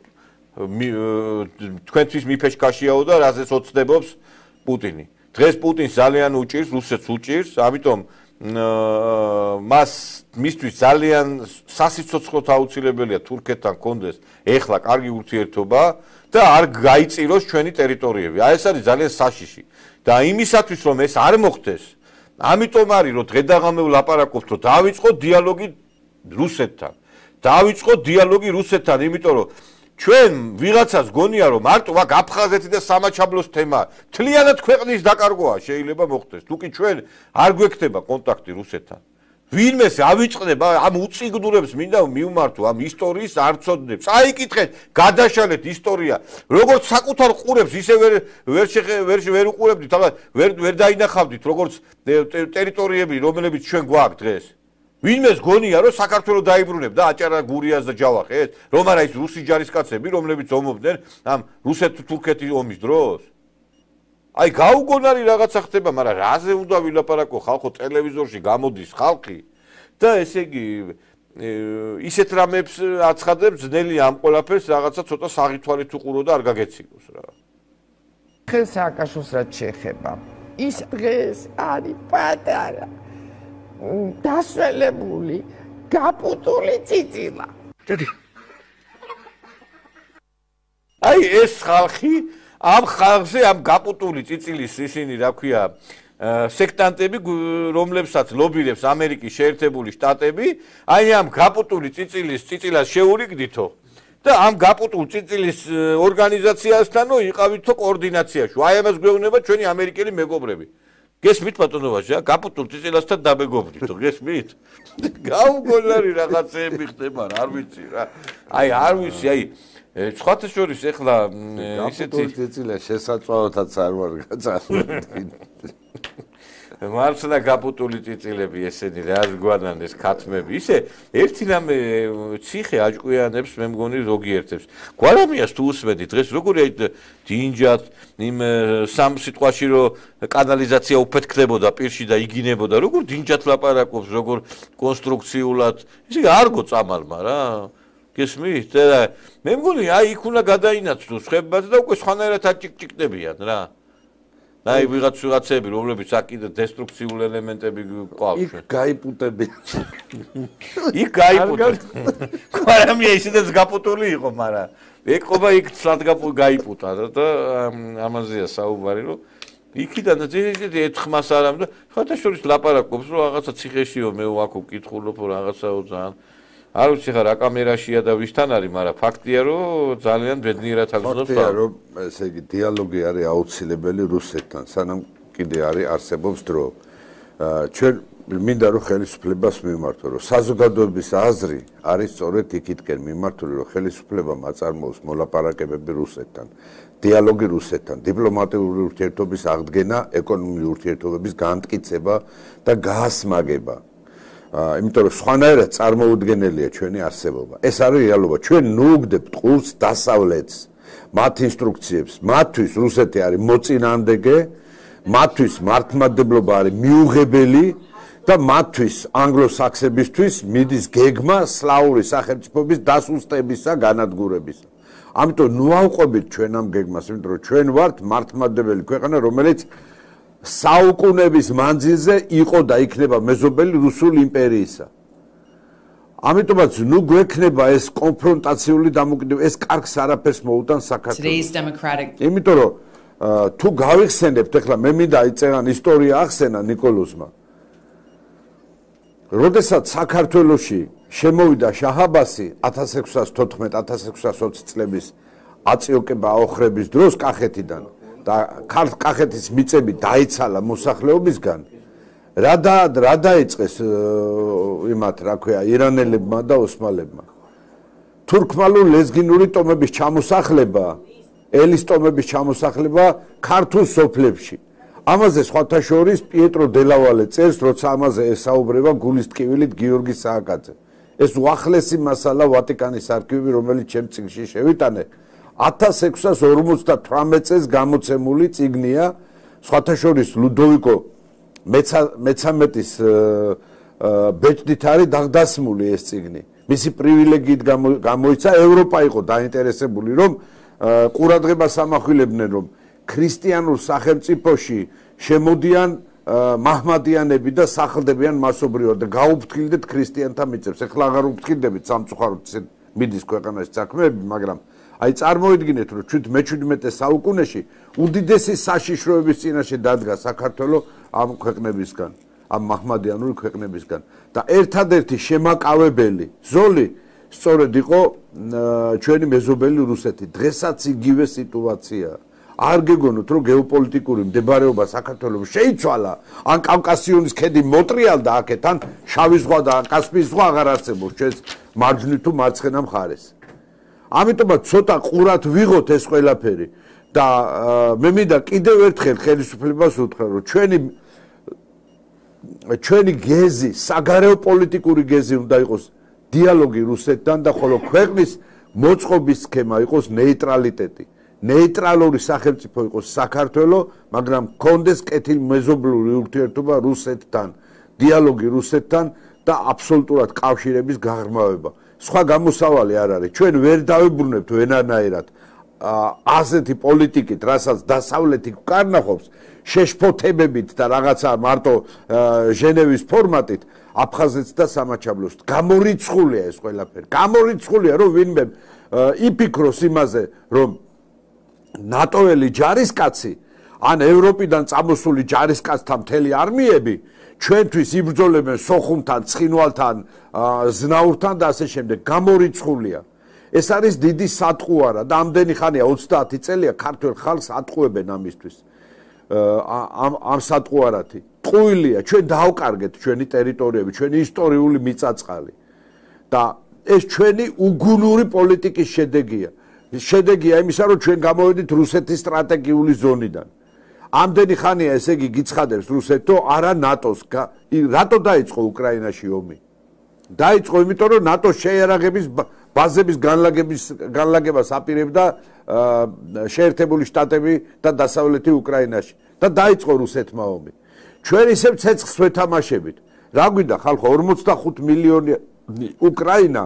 თქვენთვის მიფეშკაშიაო და რაზეც ოცნებობს პუტინი. დღეს პუტინს ძალიან უჭირს, რუსეთს უჭირს, ამიტომ მისთვის ძალიან სასიცოცხლოდ აუცილებელია თურქეთთან კონდეს ეხლა კარგი ურთიერთობა და არ გაიწიროს ჩვენი ტერიტორიები. აი ეს არის ძალიან საშიში. და იმისათვის რომ ეს არ მოხდეს, ამიტომ არის რომ დღედაღამე ვლაპარაკობთ, რომ დავიწყოთ დიალოგი რუსეთთან. დავიწყოთ დიალოგი რუსეთთან, იმიტომ რომ ჩვენ ვიღაცას გონია რომ მარტო აქ აფხაზეთი და სამაჩაბლოს თემა მთლიანად ქვეყნის დაკარგვაა შეიძლება მოხდეს. თუკი ჩვენ არ გვექნება კონტაქტი რუსეთთან. ვინმეს ავიწყდება ამ უწიგნურებს მინდა მივმართო ამ ისტორიის არცოდნებს. აიკითხეთ, გადაშალეთ ისტორია. როგორც საკუთარ ყურებს ისე ვერ უყურებდით, ალბათ ვერ დაინახავდით როგორც ტერიტორიები, რომლებიც ჩვენ გვაქვს დღეს. ვინმეს გონია რომ საქართველოს დაიბრუნებდა აჭარა გურიას და ჯავახეთს, რომ არა ის რუსი ჯარისკაცები, რომლებიც ომობდნენ ამ რუსეთ-თურქეთის ომის დროს? აი გაუგონარი რაღაცა ხდება, მაგრამ რაზე უნდა ვილაპარაკო, ხალხო ტელევიზორში გამოდის ხალხი და ესე იგი ისეთ რამებს აცხადებს, ძნელი ამ ყველაფერს რაღაცა ცოტა საღითვალით უყურო და არ გაგეცილოს რა. ხელ სააკაშოს რაც შეეხება, ის დღეს არის პატარა დასველებული გაპუტული წიწილა. აი ეს ხალხი ამ ხალხზე ამ გაპუტული წიწილის ისინი რა ქვია სექტანტები რომლებსაც ლობირებს ამერიკის შეერთებული შტატები, აი ამ გაპუტული წიწილას შეურიგდითო და ამ გაპუტულ წიწილის ორგანიზაციასთანო იყავითო კოორდინაციაში. აი ამას გვეუბნება ჩვენი ამერიკელი მეგობრები. გესმით ბატონობაში, გაპუტულ წიწილასთან დამეგობრდითო, გესმით? გაუგონარი რაღაცეები ხდება, არ ვიცი რა. აი არ ვიცი, აი სხვათა შორის ეხლა ისეთი წიცილა შესაძლოთაც არ ვარ გაწარმოებული. მართლა გაპუტული წიწილები ესენი რა გვანან ეს ქათმები. ისე ერთი რამე ციხე აჭკვიანებს, მე მგონი ზოგიერთებს. გვარამიას თუ უსმენდი დღეს როგორი დინჯად იმ სამ სიტყვაში რომ კანალიზაცია უფეთქდებოდა პირში და იგინებოდა, როგორ დინჯად ლაპარაკობს, როგორ კონსტრუქციულად. ისე არ გოწამალმა რა. გესმით? და მე მგონი აი იქ უნდა გადაინაცვლოს ხებაც და უკვე სხვანაირად აჭიკჭიკდებიან რა. აი ვიღაცები რომლებიც აქ დესტრუქციულ ელემენტები ყავს. იქ გაიპუტები. იქ გაიპუტები. ყარამია ისედაც გაპუტული იყო, მაგრამ ეკობა იქ სად გაიპუტა და ამაზეა საუბარი, რომ იქიდან ეთხმას არ ამდა. ხოთა შორის ლაპარაკობს, რომ რაღაცა ციხეშიო მე აქ ვკითხულობ რაღაცაო ძალიან არ ვიცი ხა რა კამერაშია და ვისთან არის, მაგრამ ფაქტია რომ ძალიან ბედნიერად აღწევს. ფაქტია რომ ესე იგი დიალოგი არის აუცილებელი რუსეთთან, სანამ კიდე არსებობს დრო. ჩვენ მინდა რომ ხელისუფლებას მიმართო, რომ საზოგადოების აზრი არის სწორედ იქითკენ მიმართული, რომ ხელისუფლებამ აწარმოოს მოლაპარაკებები რუსეთთან, დიალოგი რუსეთთან, დიპლომატიური ურთიერთობის აღდგენა, ეკონომიკური ურთიერთობების განმტკიცება და გაასმაგება. იმიტომ რომ სხვანაირად წარმოუდგენელია ჩვენი არსებობა. ეს არის რეალობა. ჩვენ ნუგდებთ ყურს დასავლეთს, მათ ინსტრუქციებს, მათთვის რუსეთი არის მოწინააღმდეგე, მათთვის მართლმადიდებლობა არის მიუღებელი და მათთვის ანგლო-საქსებისთვის მიდის გეგმა სლავური სახელმწიფოების დასუსტებისა, განადგურებისა. ამიტომ ნუ ავყვებით ჩვენ ამ გეგმას, იმიტომ რომ ჩვენ ვართ მართლმადიდებელი ქვეყანა, რომელიც საუკუნეების მანძილზე იყო და იქნება მეზობელი რუსული იმპერიისა. ამიტომაც ნუ გვექნება ეს კონფრონტაციული დამოკიდებულება, ეს კარგს არაფერს მოუტანს საქართველოს. იმიტომ რომ თუ გავიხსენებთ, ეხლა მე მინდა იწერან ისტორია ახსენა ნიკოლოზმა. როდესაც საქართველოში შემოვიდა შაჰ-აბასი 1614-1620 წლების აწიოკება აოხრების დროს კახეთიდან და კახეთის მიწები დაიცალა მოსახლეობისგან, რა დაიწყეს იმათ, რა ქვია, ირანელებმა და ოსმალებმა. თურქმალურ ლეზგინური ტომების ჩამოსახლება, ელის ტომების ჩამოსახლება ქართულ სოფლებში. ამაზე სხვათა შორის პიეტრო დელავალე წერს, როცა ამაზე ესაუბრება გულისტკივილით გიორგი სააკაძე. ეს უახლესი მასალა ვატიკანის არქივი, რომელიც ჩემ წიგნში შევიტანე, 1658 წელს გამოცემული წიგნია, სხვათა შორის ლუდოვიკო მე-13-ის ბეჭდით არის დასმული ეს წიგნი. მისი პრივილეგიით გამოიცა, ევროპა იყო დაინტერესებული, რომ ყურადღებას ამახვილებდნენ, რომ ქრისტიანულ სახელმწიფოში შემოდიან მაჰმადიანები და სახლდებიან მასობრივად და გაუფრთხილდეთ ქრისტიანთა მიწებს. ეხლა აღარ უფრთხილდებით სამწუხაროდ მიდის ქვეყანაში საქმეები, მაგრამ აი წარმოიდგინეთ, რომ მე-17 საუკუნეში უდიდესი საშიშროების წინაშე დადგა საქართველოს ამ ქვეყნებისგან, ამ მაჰმადიანური ქვეყნებისგან და ერთადერთი შემაკავებელი ზოლი სწორედ იყო ჩვენი მეზობელი რუსეთი. დღესაც იგივე სიტუაციაა. არ გეგონოთ, რომ გეოპოლიტიკური მდებარეობა საქართველოს შეიცვალა, ან კავკასიონის ქედი მოტრიალდა აქეთ, ან შავი ზღვა და კასპიის ზღვა აღარ არსებობს ჩვენს მარჯვნივ თუ მარცხენა მხარეს. ამიტომაც ცოტა ყურად ვიღოთ ეს ყველაფერი და მე მინდა კიდევ ერთხელ ხელისუფლებას უთხრა, რომ ჩვენი გეზი, საგარეო პოლიტიკური გეზი უნდა იყოს დიალოგი რუსეთთან და ხოლო ქვეყნის მოწყობის სქემა იყოს ნეიტრალიტეტი. ნეიტრალური სახელმწიფო იყოს საქართველოს, მაგრამ კონდეს კეთილმეზობლური ურთიერთობა რუსეთთან, დიალოგი რუსეთთან და აბსოლუტურად კავშირების გაღრმავება. სხვა გამოსავალი არ არის. ჩვენ ვერ დავიბრუნებთ ვენანაირად ასეთი პოლიტიკით, რასაც დასავლეთი კარნახობს, შეშფოთებებით და რაღაცა მარტო ჟენევის ფორმატით აფხაზეთს და სამაჩაბლოს. გამორიცხულია ეს ყველაფერი. გამორიცხულია, რომ ვინმე იფიქროს იმაზე, რომ ნატოელი ჯარისკაცი ან ევროპიდან წამოსული ჯარისკაცთა მთელი არმიები ჩვენთვის იბრძოლებენ სოხუმთან, ცხინვალთან, ზნაურთან და ასე შემდეგ. გამორიცხულია. ეს არის დიდი სატყუარა და ამდენი ხანია 30 წელია ქართველ ხალხს ატყუებენ ამისთვის. ამ სატყუარათი. ტყუილია, ჩვენ დავკარგეთ ჩვენი ტერიტორიები, ჩვენი ისტორიული მიწაწყალი. და ეს ჩვენი უგუნური პოლიტიკის შედეგია. შედეგია იმისა, რომ ჩვენ გამოვედით რუსეთის სტრატეგიული ზონიდან. ამდენი ხანია ესე იგი გიცხადებს რუსეთო, არა ნატოს. რატო დაიწყო უკრაინაში ომი? დაიწყო იმიტომ, რომ ნატოს შეიარაღების ბაზების განლაგებას აპირებდა შეერთებული შტატები და დასავლეთი უკრაინაში და დაიწყო რუსეთმა ომი. ჩვენ ისევ ცეცხლს ვეთამაშებით. რა გვინდა ხალხო 45 მილიონი უკრაინა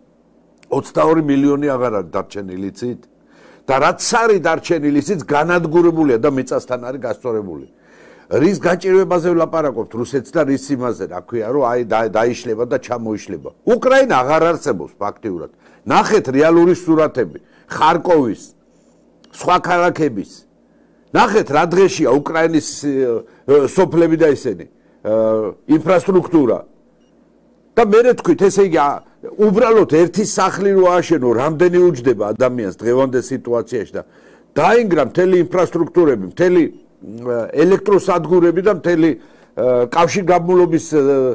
22 მილიონი აღარ არის დარჩენილი ცით და რაც არის დარჩენილი ცით განადგურებულია და მიწასთან არის გასწორებული. რის გაჭირვებაზე ვლაპარაკობთ რუსეთს და რის იმაზე, რა ქვია, რომ აი დაიშლება და ჩამოიშლება. უკრაინა აღარ არსებობს ფაქტიურად. ნახეთ რეალური სურათები ხარკოვის, სხვა ქალაქების. ნახეთ რა დღეშია უკრაინის სოფლები და ისინი, ინფრასტრუქტურა. და მე თქვით, ესე იგი უბრალოდ ერთი სახლი რო ააშენო, რამდენი უჯდება ადამიანს დღევანდელ სიტუაციაში და დაინგრა მთელი ინფრასტრუქტურები, მთელი ელექტროსადგურები და მთელი კავშირგაბმულობის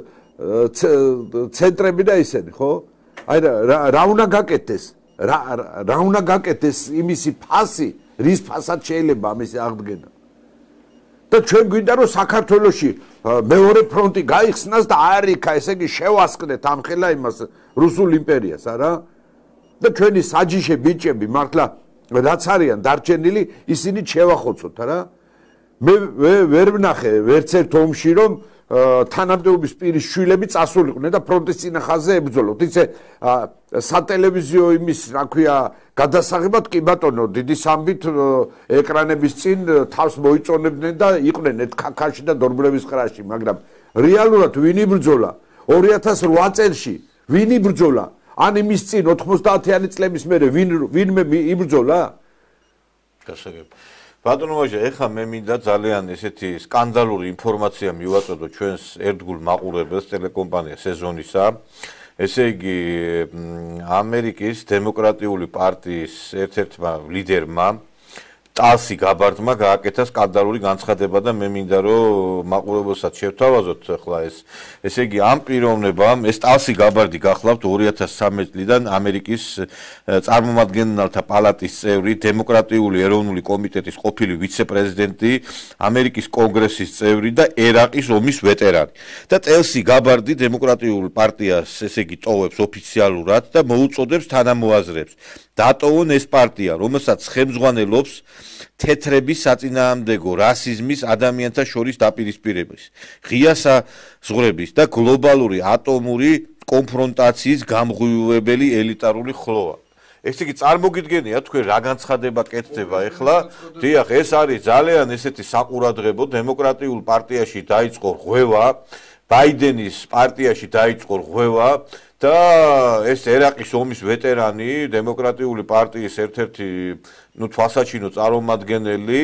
ცენტრები და ისინი, ხო? აი რა უნდა გაკეთდეს? რა უნდა გაკეთდეს იმისი ფასი, რის ფასად შეიძლება ამისი აღდგენა? და ჩვენ გვინდა რომ საქართველოში მეორე ფრონტი გაიხსნას და აერიქა, ესე იგი შევასკნეთ ამხელა იმას რუსულ იმპერიას, არა? და ჩვენი საჯიში ბიჭები მართლა რაც არიან დარჩენილი, ისინი შევახოცოთ, არა? მე ვერ ვნახე ვერც ერთ ომში რომ თანამდებობის პირის შვილები წასულიყვნენ და ფრონტის წინახაზე ებრძოლოთ. იცი სატელევიზიო იმის, რა ქვია, გადასაღებად კი ბატონო, დიდი სამბით ეკრანების წინ თავს მოიწონებდნენ და იყვნენ ერთ ქაქაში და დორბლების ყრაში, მაგრამ რეალურად ვინ იბრძოლა 2008 წელში? ვინ იბრძოლა? ან იმის წინ 90-იანი წლების მერე ვინმე იბრძოლა? გასაგებ. ბატონო ვაჟა, ეხლა მე მინდა ძალიან ესეთი სკანდალური ინფორმაცია მივაწოდო ჩვენს ერთგულ მაყურებელს ტელეკომპანია სეზონისა. ესე იგი ამერიკის დემოკრატიული პარტიის ერთ-ერთმა ლიდერმა ტალსი გაბარდმა გააკეთა სკანდალური განცხადება და მე მინდა რომ მაყურებელსაც შევთავაზოთ ახლა ესე იგი ამ პიროვნებამ ეს ტალსი გაბარდი გახლავთ 2013 წლიდან ამერიკის წარმომადგენელთა პალატის წევრი, დემოკრატიული ეროვნული კომიტეტის ყოფილი ვიცე-პრეზიდენტი, ამერიკის კონგრესის წევრი და ერაყის ომის ვეტერანი. და ტალსი გაბარდი დემოკრატიულ პარტიას ესე იგი ტოვებს ოფიციალურად და მოუწოდებს თანამოაზრეებს დატოვონ ეს პარტია, რომელსაც ხელმძღვანელობს თეთრების საწინააღმდეგო რასიზმის ადამიანთა შორის დაპირისპირების, ღია საზღვრების და გლობალური ატომური კონფრონტაციის გამღვივებელი ელიტარული ხლოვა. ეს იგი წარმოგიდგენია თქვენ რა განცხადება კეთდება ახლა? დიახ, ეს არის ძალიან ესეთი საყურადღებო დემოკრატიულ პარტიაში დაიწყო ღვევა, ბაიდენის პარტიაში დაიწყო ღვევა და ეს ერაყის ომის ვეტერანი, დემოკრატიული პარტიის ერთ-ერთი თვალსაჩინო წარმომადგენელი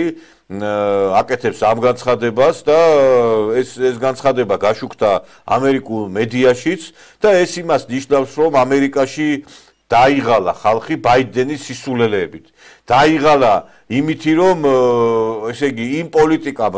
აკეთებს ამ განცხადებას და ეს განცხადება გაშუქდა ამერიკულ მედიაშიც და ეს იმას ნიშნავს, რომ ამერიკაში დაიღალა ხალხი ბაიდენის სისულელეებით. დაიღალა იმითი, რომ ესე იგი იმ პოლიტიკამ,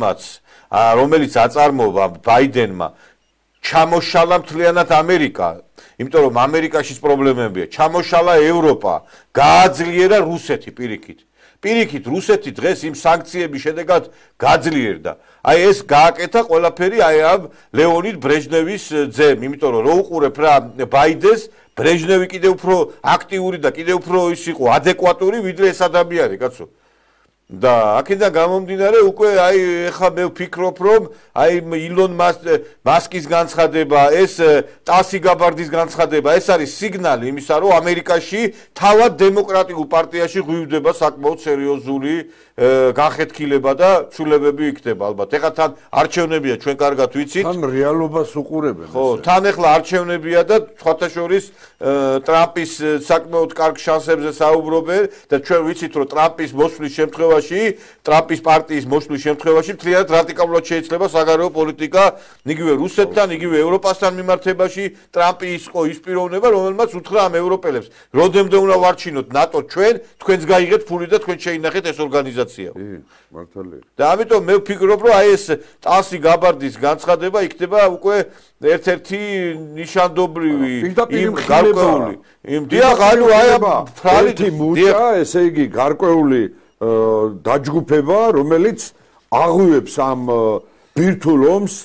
რომელიც აწარმოა ბაიდენმა ჩამოშალა მთლიანად ამერიკა, იმიტომ რომ ამერიკაშიც პრობლემებია, ჩამოშალა ევროპა, გააძლიერა რუსეთი პირიქით. პირიქით რუსეთი დღეს იმ სანქციების შედეგად გაძლიერდა. აი ეს გააკეთა ყველაფერი აი ამ ლეონიდ ბრეჟნევის ძემ, იმიტომ რომ რო უყურებ რა ბაიდენს, ბრეჟნევი კიდევ უფრო აქტიური და კიდევ უფრო ის იყო ადეკვატური, ვიდრე ეს ადამიანი, კაცო. და აქედან გამომდინარე უკვე აი ეხლა მე ვფიქრობ რომ აი ილონ მასკის განცხადება, ეს ტალსი გაბარდის განცხადება, ეს არის სიგნალი იმისა, რომ ამერიკაში თავად დემოკრატიულ პარტიაში ღვივდება საკმაოდ სერიოზული განხეთქილება და ცვლილებები იქნება ალბათ. ეხლა თან არჩევნებია, ჩვენ კარგად ვიცით. თან რეალობას უყურებენ. ხო, თან ეხლა არჩევნებია და სხვათა შორის ტრამპის საკმაოდ კარგ შანსებზე საუბრობენ და ჩვენ ვიცით რომ ტრამპის მოსვლის შემთხვევაში, ტრამპის პარტიის მოსვლის შემთხვევაში მთლიანად რადიკალურად შეიძლება საგარეო პოლიტიკა იგივე რუსეთთან, იგივე ევროპასთან მიმართებაში. ტრამპი იყო ის პიროვნება, რომელმაც უთხრა ამ ევროპელებს, როდემდე უნდა ვარჩინოთ ნატო თქვენს გაიღეთ ფული და თქვენ შეინახეთ ეს ორგანიზაცია. მართალია. და ამიტომ მე ვფიქრობ, რომ აი ეს ტალსი გაბარდის განცხადება იქნება უკვე ერთ-ერთი ნიშანდობრივი იმ გარკვეული. დიახ, ანუ აი ამ ფრალითი მუჭა, ესე იგი გარკვეული დაჯგუფება, რომელიც აღვივებს ამ ბირთულ ომს,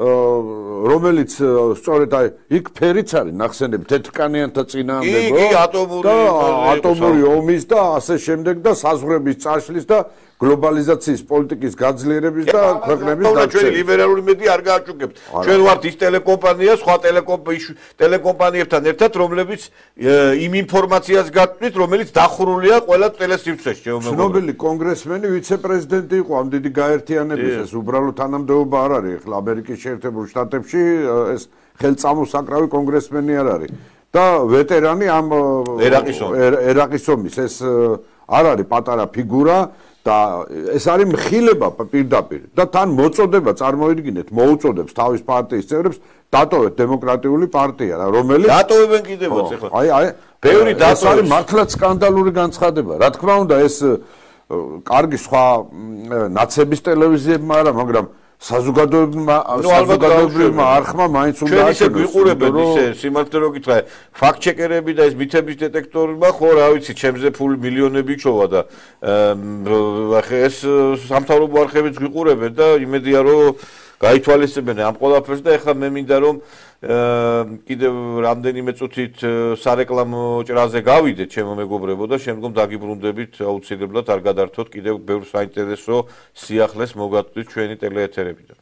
რომელიც სწორედ აი იქ ფერიც არის ნახსენები თეთრკანიანთა წინააღმდეგო და ატომური ომის და ასე შემდეგ და საზღვრების წაშლის და გლობალიზაციის პოლიტიკის გაძლიერების და ქვეყნების და ჩვენ ლიბერალური მედია არ გააჭუქებთ. ჩვენ ვართ ის ტელეკომპანია, სხვა ტელეკომპანიებთან ერთად, რომლებიც იმ ინფორმაციას გაწვით, რომელიც დახურულია ყველა ტელესივრცეში. ცნობილი კონგრესმენი, ვიცე-პრეზიდენტი იყო ამ დიდი გაერთიანების, ეს უბრალოდ თანამდებობა არ არის. ახლა ამერიკის შეერთებულ შტატებში ეს ხელწამოსაკრავი კონგრესმენი არ არის. და ვეტერანი ამ ერაყის ომის, ეს არ არის პატარა ფიგურა. და ეს არის მხილება პირდაპირ და თან მოწოდება წარმოიდგინეთ, მოუწოდებს თავის პარტიის წევრებს დატოვეთ დემოკრატიული პარტია, რომელიც დატოვებენ კიდევაც ახლა. აი, ბევრი დატოვებს. ეს არის მართლაც სკანდალური განცხადება. რა თქმა უნდა, ეს კარგი სხვა ნაცების ტელევიზიებმა არა, მაგრამ საზოგადოებრივმა არხმა მაინც უნდა ჩვენ ისე გვიყურებენ ისე სიმართლე რო გითხრა ფაქტ-ჩეკერები და ეს მითების დეტექტორებმა ხო რა ვიცი ჩემზე ფული მილიონები ჩოვა და ეს სამთავრობო არხებიც გვიყურებენ და იმედია რომ გაითვალისწინებენ ამ ყველაფერს და ეხლა მე მინდა რომ კიდევ რამდენიმე წუთით სარეკლამო ჭრაზე გავიდეთ ჩემო მეგობრებო და შემდგომ დაგიბრუნდებით აუცილებლად არ გადართოთ კიდევ ბევრ საინტერესო სიახლეს მოგაწვით ჩვენი ტელეეთერებიდან.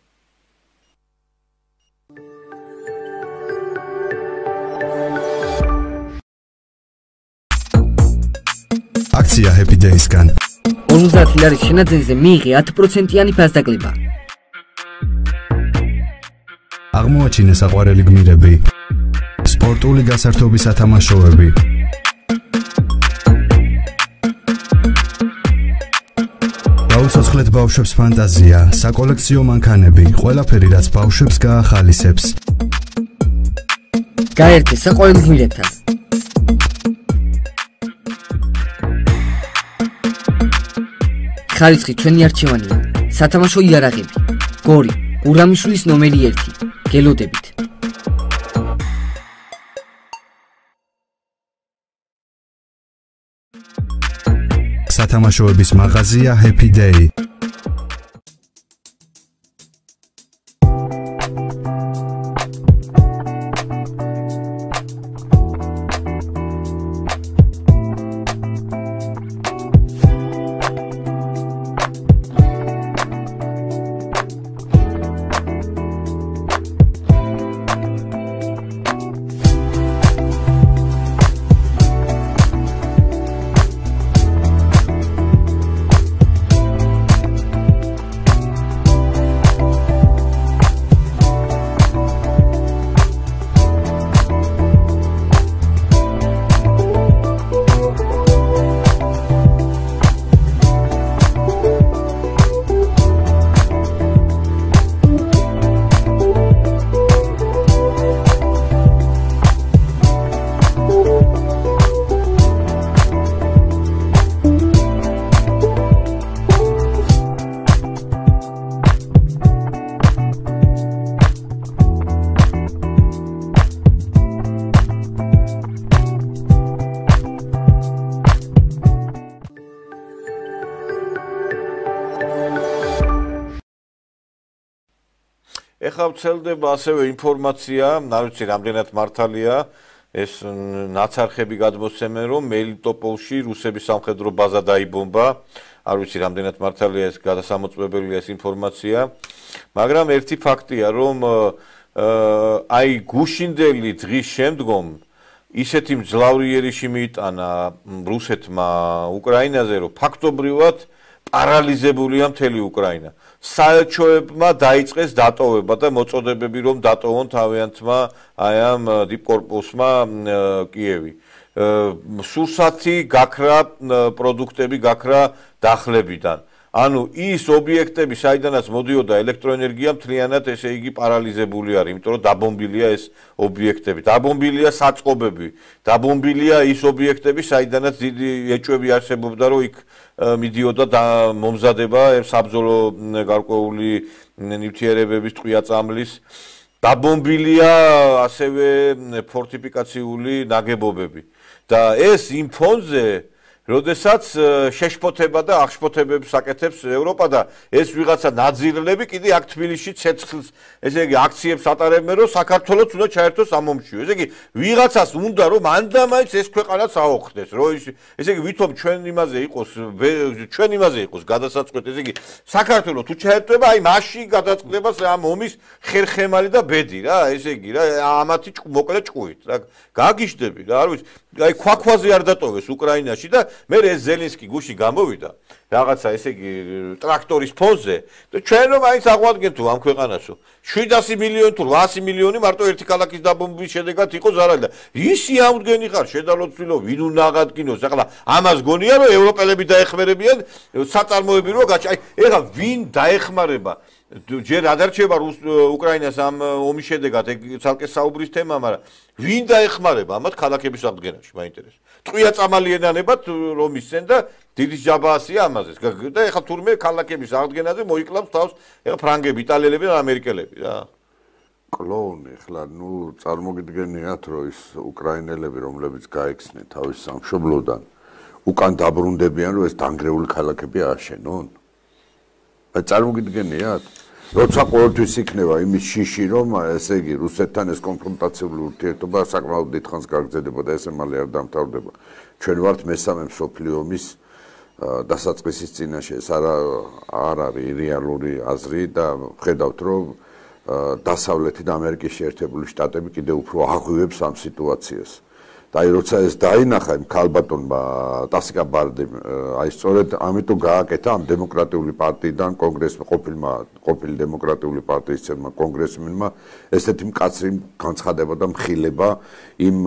აქცია Happy Days-გან 50 ლარის შენაძენზე მიიღე 10%-იანი ფასდაკლება. აღმოაჩინე საყვარელი გმირები, სპორტული გასართობი სათამაშოები, გაუცოცხლეთ ბავშვებს ფანტაზია, საკოლექციო მანქანები, ყველაფერი რაც ბავშვებს გაახალისებს. გაერთე საყვარელ გმირებთან. ხარისხი ჩვენი არჩევანია. სათამაშო იარაღები. გორი, გურამიშვილის ნომერი 1. გელოდებით. სათამაშოების მაღაზია Happy Day. ეხლა ვცელდება ასევე ინფორმაცია, არ ვიცი რამდენად მართალია, ეს ნაცარხები გადმოსცემენ, რომ მელიტოპოლში რუსების სამხედრო ბაზა დაიბომბა. არ ვიცი რამდენად მართალია ეს გადასამოწმებელია ეს ინფორმაცია, მაგრამ ერთი ფაქტია, რომ აი გუშინდელი დღის შემდგომ ისეთი მძლავრი იერიში მიიტანა რუსეთმა უკრაინაზე, რომ ფაქტობრივად პარალიზებულია მთელი უკრაინა. საელჩოებმა დაიწყეს დატოვება და მოწოდებები რომ დატოვონ თავიანთმა აი ამ დიპკორპუსმა კიევი. სურსათი გაქრა პროდუქტები გაქრა დახლებიდან. ანუ ის ობიექტები, საიდანაც მოდიოდა ელექტროენერგია, მთლიანად ესე იგი პარალიზებული არის, იმიტომ რომ დაბომბილია ეს ობიექტები. დაბომბილია საწყობები, დაბომბილია ის ობიექტები, საიდანაც დიდი ეჭვები არსებობდა, რომ იქ მიდიოდა მომზადება საბრძოლო გარკვეული ნივთიერებების ტყვია-წამლის. დაბომბილია ასევე ფორტიფიკაციული ნაგებობები. და ეს იმ ფონზე როდესაც შეშფოთება და აღშფოთებებს აკეთებს ევროპა და ეს ვიღაცა ნაძირლები კიდე აქ თბილისში ცეცხლს, ესე იგი აქციებს ატარებენ, რომ საქართველოს უნდა ჩაერთოს ამ ომში. ესე იგი ვიღაცას უნდა რომ ანდამაიც ეს ქვეყანაც აოხდეს, რომ ესე იგი ვითომ ჩვენ იმაზე იყოს გადასაწყვეტი, ესე იგი საქართველოს თუ ჩაერთვება, აი მასში გადაწყდება ამ ომის ხერხემალი და ბედი რა, ესე იგი რა, ამათი მოკლე ჭკუით რა. გაგიშდები რა, არ ვიცი, აი ქვაქვაზე არ დატოვეს უკრაინაში და მე ეს ზელინსკი გუში გამოვიდა რაღაცა ესე იგი ტრაქტორის ფონზე და ჩვენ რომ აიც აღვადგენ თუ ამ ქვეყანასო 700 მილიონი თუ 800 მილიონი მარტო ერთი ქალაქის დაბომბვის შედეგად იყო ზარალი და ისი ამდგენი ხარ შედალოცვილო ვინ უნდა აღადგინოს ახლა ამას გონია რომ ევროპელები დაეხმარებიან საწარმოები რო გაჩ აი ეხლა ვინ დაეხმარება ჯერ ადარჩება უკრაინას ამ ომის შედეგად ეგ ცალკე საუბრის თემა მაგრამ ვინ დაეხმარება ამათ ქალაქების აღდგენაში მაინტერესებს ტყვია წამალიენანებად რომ ისცენ და დიდი ჯაბაასია ამაზე და ეხლა თურმე ქალაქების აღდგენაზე მოიკლავს თავს ეხლა ფრანგები იტალიელები და ამერიკელები რა კლოუნი ეხლა ნუ წარმოგიდგენიათ რომ ის უკრაინელები რომლებიც გაექცნენ თავის სამშობლოდან უკან დაბრუნდებიან რომ ეს დანგრეული ქალაქები ააშენონ წარმოგიდგენიათ როცა ყოველთვის იქნება იმის შიში რომ ესე იგი რუსეთთან ეს კონფრონტაციული ურთიერთობა საკმაოდ დიდხანს გაგრძელდება და ესე მალე არ დამთავრდება ჩვენ ვართ მესამე მსოფლიო ომის დასაწყისის წინაშე ეს არ არის რეალური აზრი და ხედავთ რომ დასავლეთი და ამერიკის შეერთებული შტატები კიდევ უფრო აღვივებს ამ სიტუაციას და აი როცა ეს დაინახა იმ ქალბატონმა ტასიკა ბარდემ აი სწორედ ამიტომ გააკეთა ამ დემოკრატიული პარტიიდან ყოფილი დემოკრატიული პარტიის წევრმა კონგრესმენმა ესეთი მკაცრი განცხადება და მხილება იმ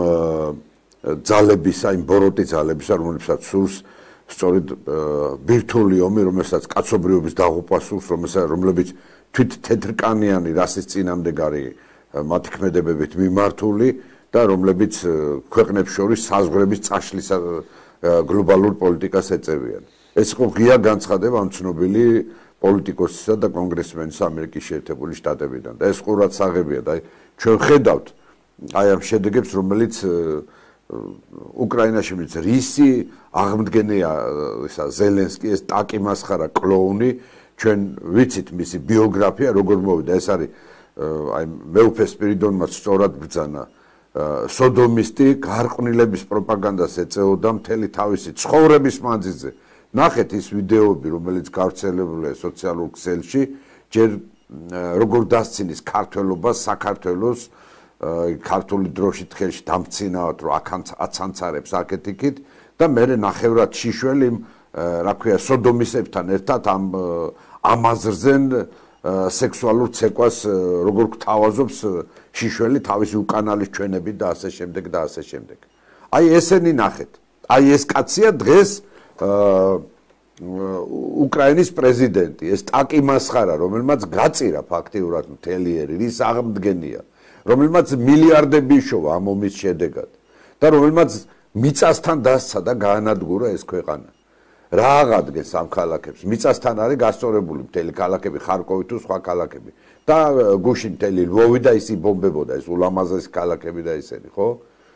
ძალებისა იმ ბოროტი ძალებისა რომელსაც სურს სწორედ ბირთვული ომი რომელსაც კაცობრიობის დაღუპვა სურს რომლებიც თვით თეთრკანიანი რასის წინამდეგარი მათი ქმედებებით მიმართული და რომლებიც ქვეყნებს შორის საზღვრების წაშლის გლობალურ პოლიტიკას ეწევიან. ეს იყო ღია განცხადება ამ ცნობილი პოლიტიკოსისა და კონგრესმენის ამერიკის შეერთებული შტატებიდან და ეს ყურად საღებია და ჩვენ ხედავთ აი ამ შედეგებს რომელიც უკრაინაში მის რისი აღმდგენია ისა ზელენსკი ეს ტაკი მასხარა კლოუნი ჩვენ ვიცით მისი ბიოგრაფია როგორ მოვიდა ეს არის აი მეუფე სპირიდონმა სწორად ბრძანა სოდომისტი გარყვნილების პროპაგანდას ეწეოდა მთელი თავისი ცხოვრების მანძილზე ნახეთ ის ვიდეოები რომელიც გავრცელებულია სოციალურ ქსელში ჯერ როგორ დასცინის ქართველობას საქართველოს ქართული დროშით ხელში დამცინავად რომ აცანცარებს აქეთ-იქით და მე ნახევრად შიშველი რა ქვია სოდომისებთან ერთად ამ აზრზენ სექსუალურ ცეკვას როგორ გთავაზობს შიშველი თავისი უკანალის ჩვენებით და ასე შემდეგ და ასე შემდეგ. აი ესენი ნახეთ. აი ეს კაცია დღეს უკრაინის პრეზიდენტი, ეს ტაკი მასხარა, რომელმაც გაწირა ფაქტიურად მთელი ერი, რის აღმდგენია, რომელმაც მილიარდები იშოვა ამ ომის შედეგად და რომელმაც მიწასთან დასცა და გაანადგურა ეს ქვეყანა. რა აღადგენს ამ ქალაქებს? მიწასთან არის გასწორებული მთელი ქალაქები, ხარკოვი თუ სხვა ქალაქები და გუშინ მთელი ლვოვი და ის იბომბებოდა ეს ულამაზესი ქალაქები და ისინი, ხო?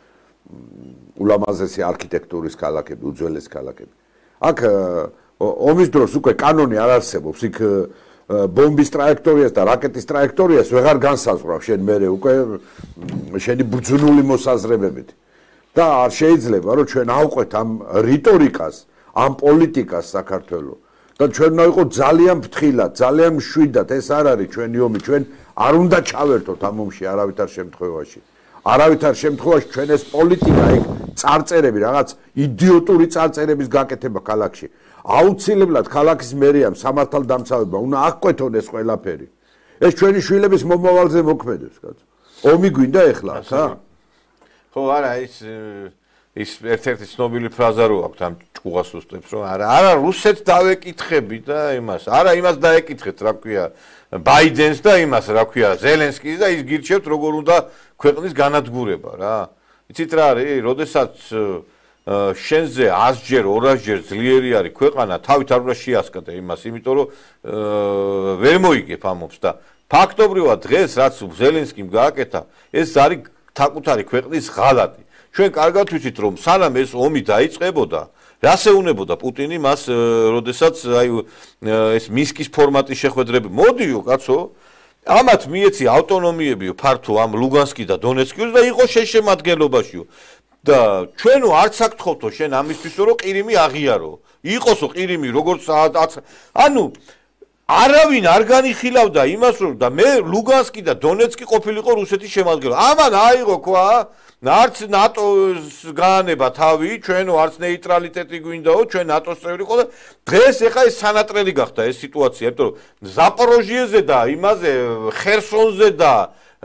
ულამაზესი არქიტექტურის ქალაქები, უძველესი ქალაქები. აქ ომის დროს უკვე კანონი არ არსებობს, იქ ბომბის ტრაექტორიას და რაკეტის ტრაექტორიას ვეღარ განსაზღვრავს შენ მერე უკვე შენი ბრძნული მოსაზრებებით. და არ შეიძლება რომ ჩვენ ავყვეთ ამ რიტორიკას ამ პოლიტიკას საქართველოს და ჩვენ უნდა ვიყოთ ძალიან ფრთხილად, ძალიან მშვიდად, ეს არ არის ჩვენი ომი, ჩვენ არ უნდა ჩავერთოთ ამ ომში არავითარ შემთხვევაში. არავითარ შემთხვევაში ჩვენ ეს პოლიტიკა ეგ წარწერები, რაღაც იდიოტური წარწერების გაკეთება ქალაქში. აუცილებლად ქალაქის მერიამ სამართალდამცავებმა უნდა აღკვეთონ ეს ყველაფერი. ეს ჩვენი შვილების მომავალზე მოქმედებს, კაცო. ომი გვინდა ეხლა, ხა? ხო, არა, ის ერთ-ერთი ცნობილი ფრაზა რო აქვს ამ ჭკუას უსწრებს რომ არა რუსეთს დავეკითხები და იმას იმას დაეკითხეთ რა ქვია ბაიდენს და იმას რა ქვია ზელენსკის და ის გირჩევთ როგორ უნდა ქვეყნის განადგურება რა იცით რა არის როდესაც შენზე 100-ჯერ 200-ჯერ ძლიერი არის ქვეყანა თავით არ უნდა შეასკადე იმას იმიტომ რომ ვერ მოიგებ ამობს და ფაქტობრივად დღეს რაც ზელენსკიმ გააკეთა ეს არის საკუთარი ქვეყნის ღალატი ჩვენ კარგად ვიცით რომ სანამ ეს ომი დაიწყებოდა რას ეუნებოდა პუტინი მას როდესაც აი ეს მინსკის ფორმატის შეხვედრები მოდიო კაცო ამათ მიეცი ავტონომიებიო ფართო ამ ლუგანსკი და დონეცკიო და იყო შეშემადგენლობაშიო და ჩვენო არც აქ თხოვთო შენ ამისთვის რომ ყირიმი აღიარო იყოსო ყირიმი როგორც ანუ არავინ არ განიხილავდა იმას რომ და მე ლუგანსკი და დონეცკი ყოფილიყო რუსეთის შემადგენლობა ამან აიღო ქვა არც ნატოს გაანება თავი ჩვენო არც ნეიტრალიტეტი გვინდაო ჩვენ ნატოს წევრი ყო და დღეს ეხა ეს სანატრელი გახდა ეს სიტუაცია იმიტომ რომ ზაპოროჟიეზე და იმაზე ხერსონზე და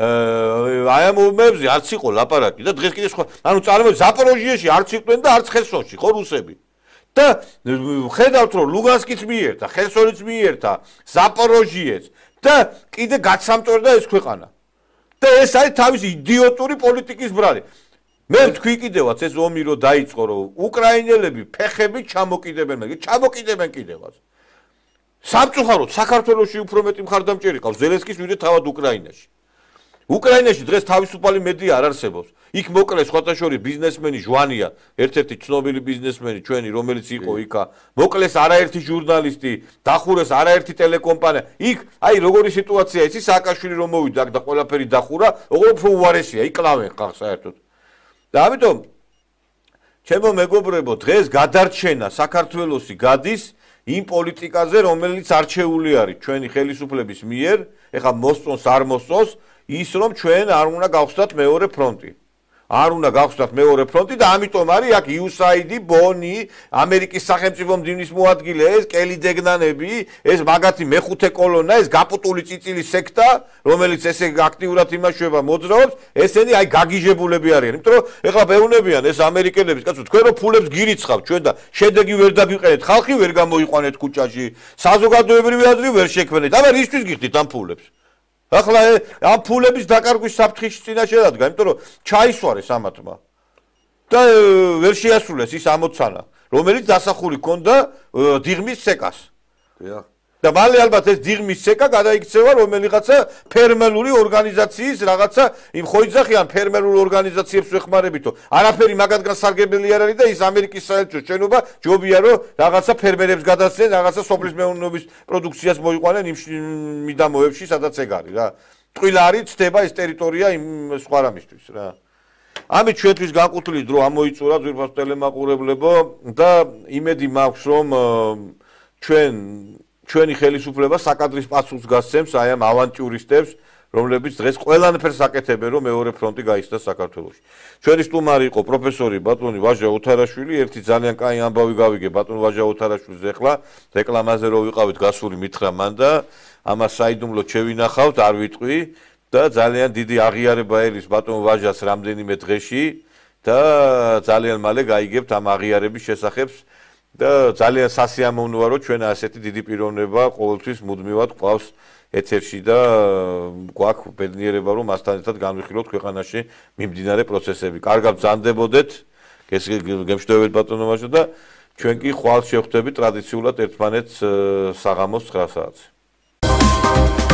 აი ამ ომებზე არც იყო ლაპარაკი და დღეს კიდე სხვა ანუ წარმოიდგინეთ ზაპოროჟიეში არც იყვნენ და არც ხერსონში ხო რუსები და ხედავთ რომ ლუგანსკიც მიერთა ხერსონიც მიერთა ზაპოროჟიეც და კიდე გაცამტვერდა ეს ქვეყანა და ეს არის თავისი იდიოტური პოლიტიკის ბრალი. მე ვთქვი კიდევაც ეს ომი რო დაიწყო რომ უკრაინელები ფეხებით ჩამოკიდებენ, ჩამოკიდებენ კიდევაც. სამწუხაროდ საქართველოში უფრო მეტი მხარდამჭერი ყავს ზელენსკის ვიდრე თავად უკრაინაში. უკრაინაში დღეს თავისუფალი მედია არ არსებობს. იქ მოკლეს სხვათაშორის ბიზნესმენი ჟვანია, ერთ-ერთი ცნობილი ბიზნესმენი ჩვენი, რომელიც იყო იქა. მოკლეს არაერთი ჟურნალისტი, დახურეს არაერთი ტელეკომპანია. იქ აი როგორი სიტუაცია იცი სააკაშვილი რომ მოვიდა აქ და ყველაფერი დახურა, ოღონდ უფრო უარესია, იკლავენ ხალხს საერთოდ. და ამიტომ ჩემო მეგობრებო, დღეს გადარჩენა საქართველოსი გადის იმ პოლიტიკაზე, რომელიც არჩეული არის ჩვენი ხელისუფლების მიერ, ეხლა მოსწონს არ მოსწონს ის რომ ჩვენ არ უნდა გავხსნათ მეორე ფრონტი. არ უნდა გავხსნათ მეორე ფრონტი და ამიტომ არის აქ USAID, ბონი, ამერიკის სახელმწიფო მდივნის მოადგილე, ეს კელი დეგნანები, ეს მაგათი მეხუთე კოლონა, ეს გაპუტული წიწილის სექტა, რომელიც ესე აქტიურად იმაშუება მოძრაობს, ესენი აი გაგიჟებულები არიან. იმიტომ რომ ეხლა ბეუნებიან ეს ამერიკელები, კაცო, თქვენ რო ფულებს გირიცხავთ ჩვენ და შედეგი ვერ დაგიყენეთ, ხალხი ვერ გამოიყვანეთ ქუჩაში, საზოგადოებრივი აზრი ვერ შექმნეთ. აბა რისთვის გიხდით ამ ფულებს? ახლა ამ ფულების დაკარგვის საფრთხეში წინაშე დადგა, იმიტომ რომ ჩაისვარეს ამათმა. და ვერ შეასრულეს ის ამოცანა. რომელიც დასახული ქონდა დიღმის ცეკას. დიახ. და მალე ალბათ ეს დიღმის ცეკა გადაიქცევა რომელიღაცა ფერმერული ორგანიზაციის რაღაცა იმ ხო იძახიან ფერმერულ ორგანიზაციებს ვეხმარებითო. არაფერი მაგათგან სარგებელი არ არის და ის ამერიკის საელჩო შენობა ჯობია რომ რაღაცა ფერმერებს გადასცენ, რაღაცა სოფლის მეურნეობის პროდუქციას მოიყვანენ იმ მიდამოებში, სადაც ეგ არის რა. ტყუილა არის ცდება ეს ტერიტორია იმ სხვა რამისთვის რა. ამით ჩვენთვის განკუთვნილი დრო ამოიწურა ძვირფას ტელემაყურებლებო და იმედი მაქვს რომ ჩვენი ხელისუფლება საკადრის პასუხს გასცემს აი ამ ავანტიურისტებს, რომლებიც დღეს ყველანაირს აკეთებენ, რომ მეორე ფრონტი გაიხსნას საქართველოში. ჩვენი სტუმარი იყო პროფესორი ბატონი ვაჟა ოთარაშვილი, ერთი ძალიან კაი ამბავი გავიგე ბატონ ვაჟა ოთარაშვილს ახლა რეკლამაზე რო ვიყავით გასული მითხრა მან და ამას საიდუმლოდ შევინახავთ, არ ვიტყვი და ძალიან დიდი აღიარება ელის ბატონ ვაჟას რამდენიმე დღეში და ძალიან მალე გაიგებთ ამ აღიარების შესახებს. და ძალიან სასიამოვნოა რომ ჩვენ ასეთი დიდი პიროვნება ყოველთვის მუდმივად ყავს ეთერში და გვაქვს ბედნიერება რომ მასთან ერთად განვიხილოთ ქვეყანაში მიმდინარე პროცესები. კარგად ბრძანდებოდეთ, გემშვიდობებით ბატონო ვაჟო და ჩვენ კი ხვალ შევხვდებით ტრადიციულად ერთმანეთს საღამოს 9 საათზე.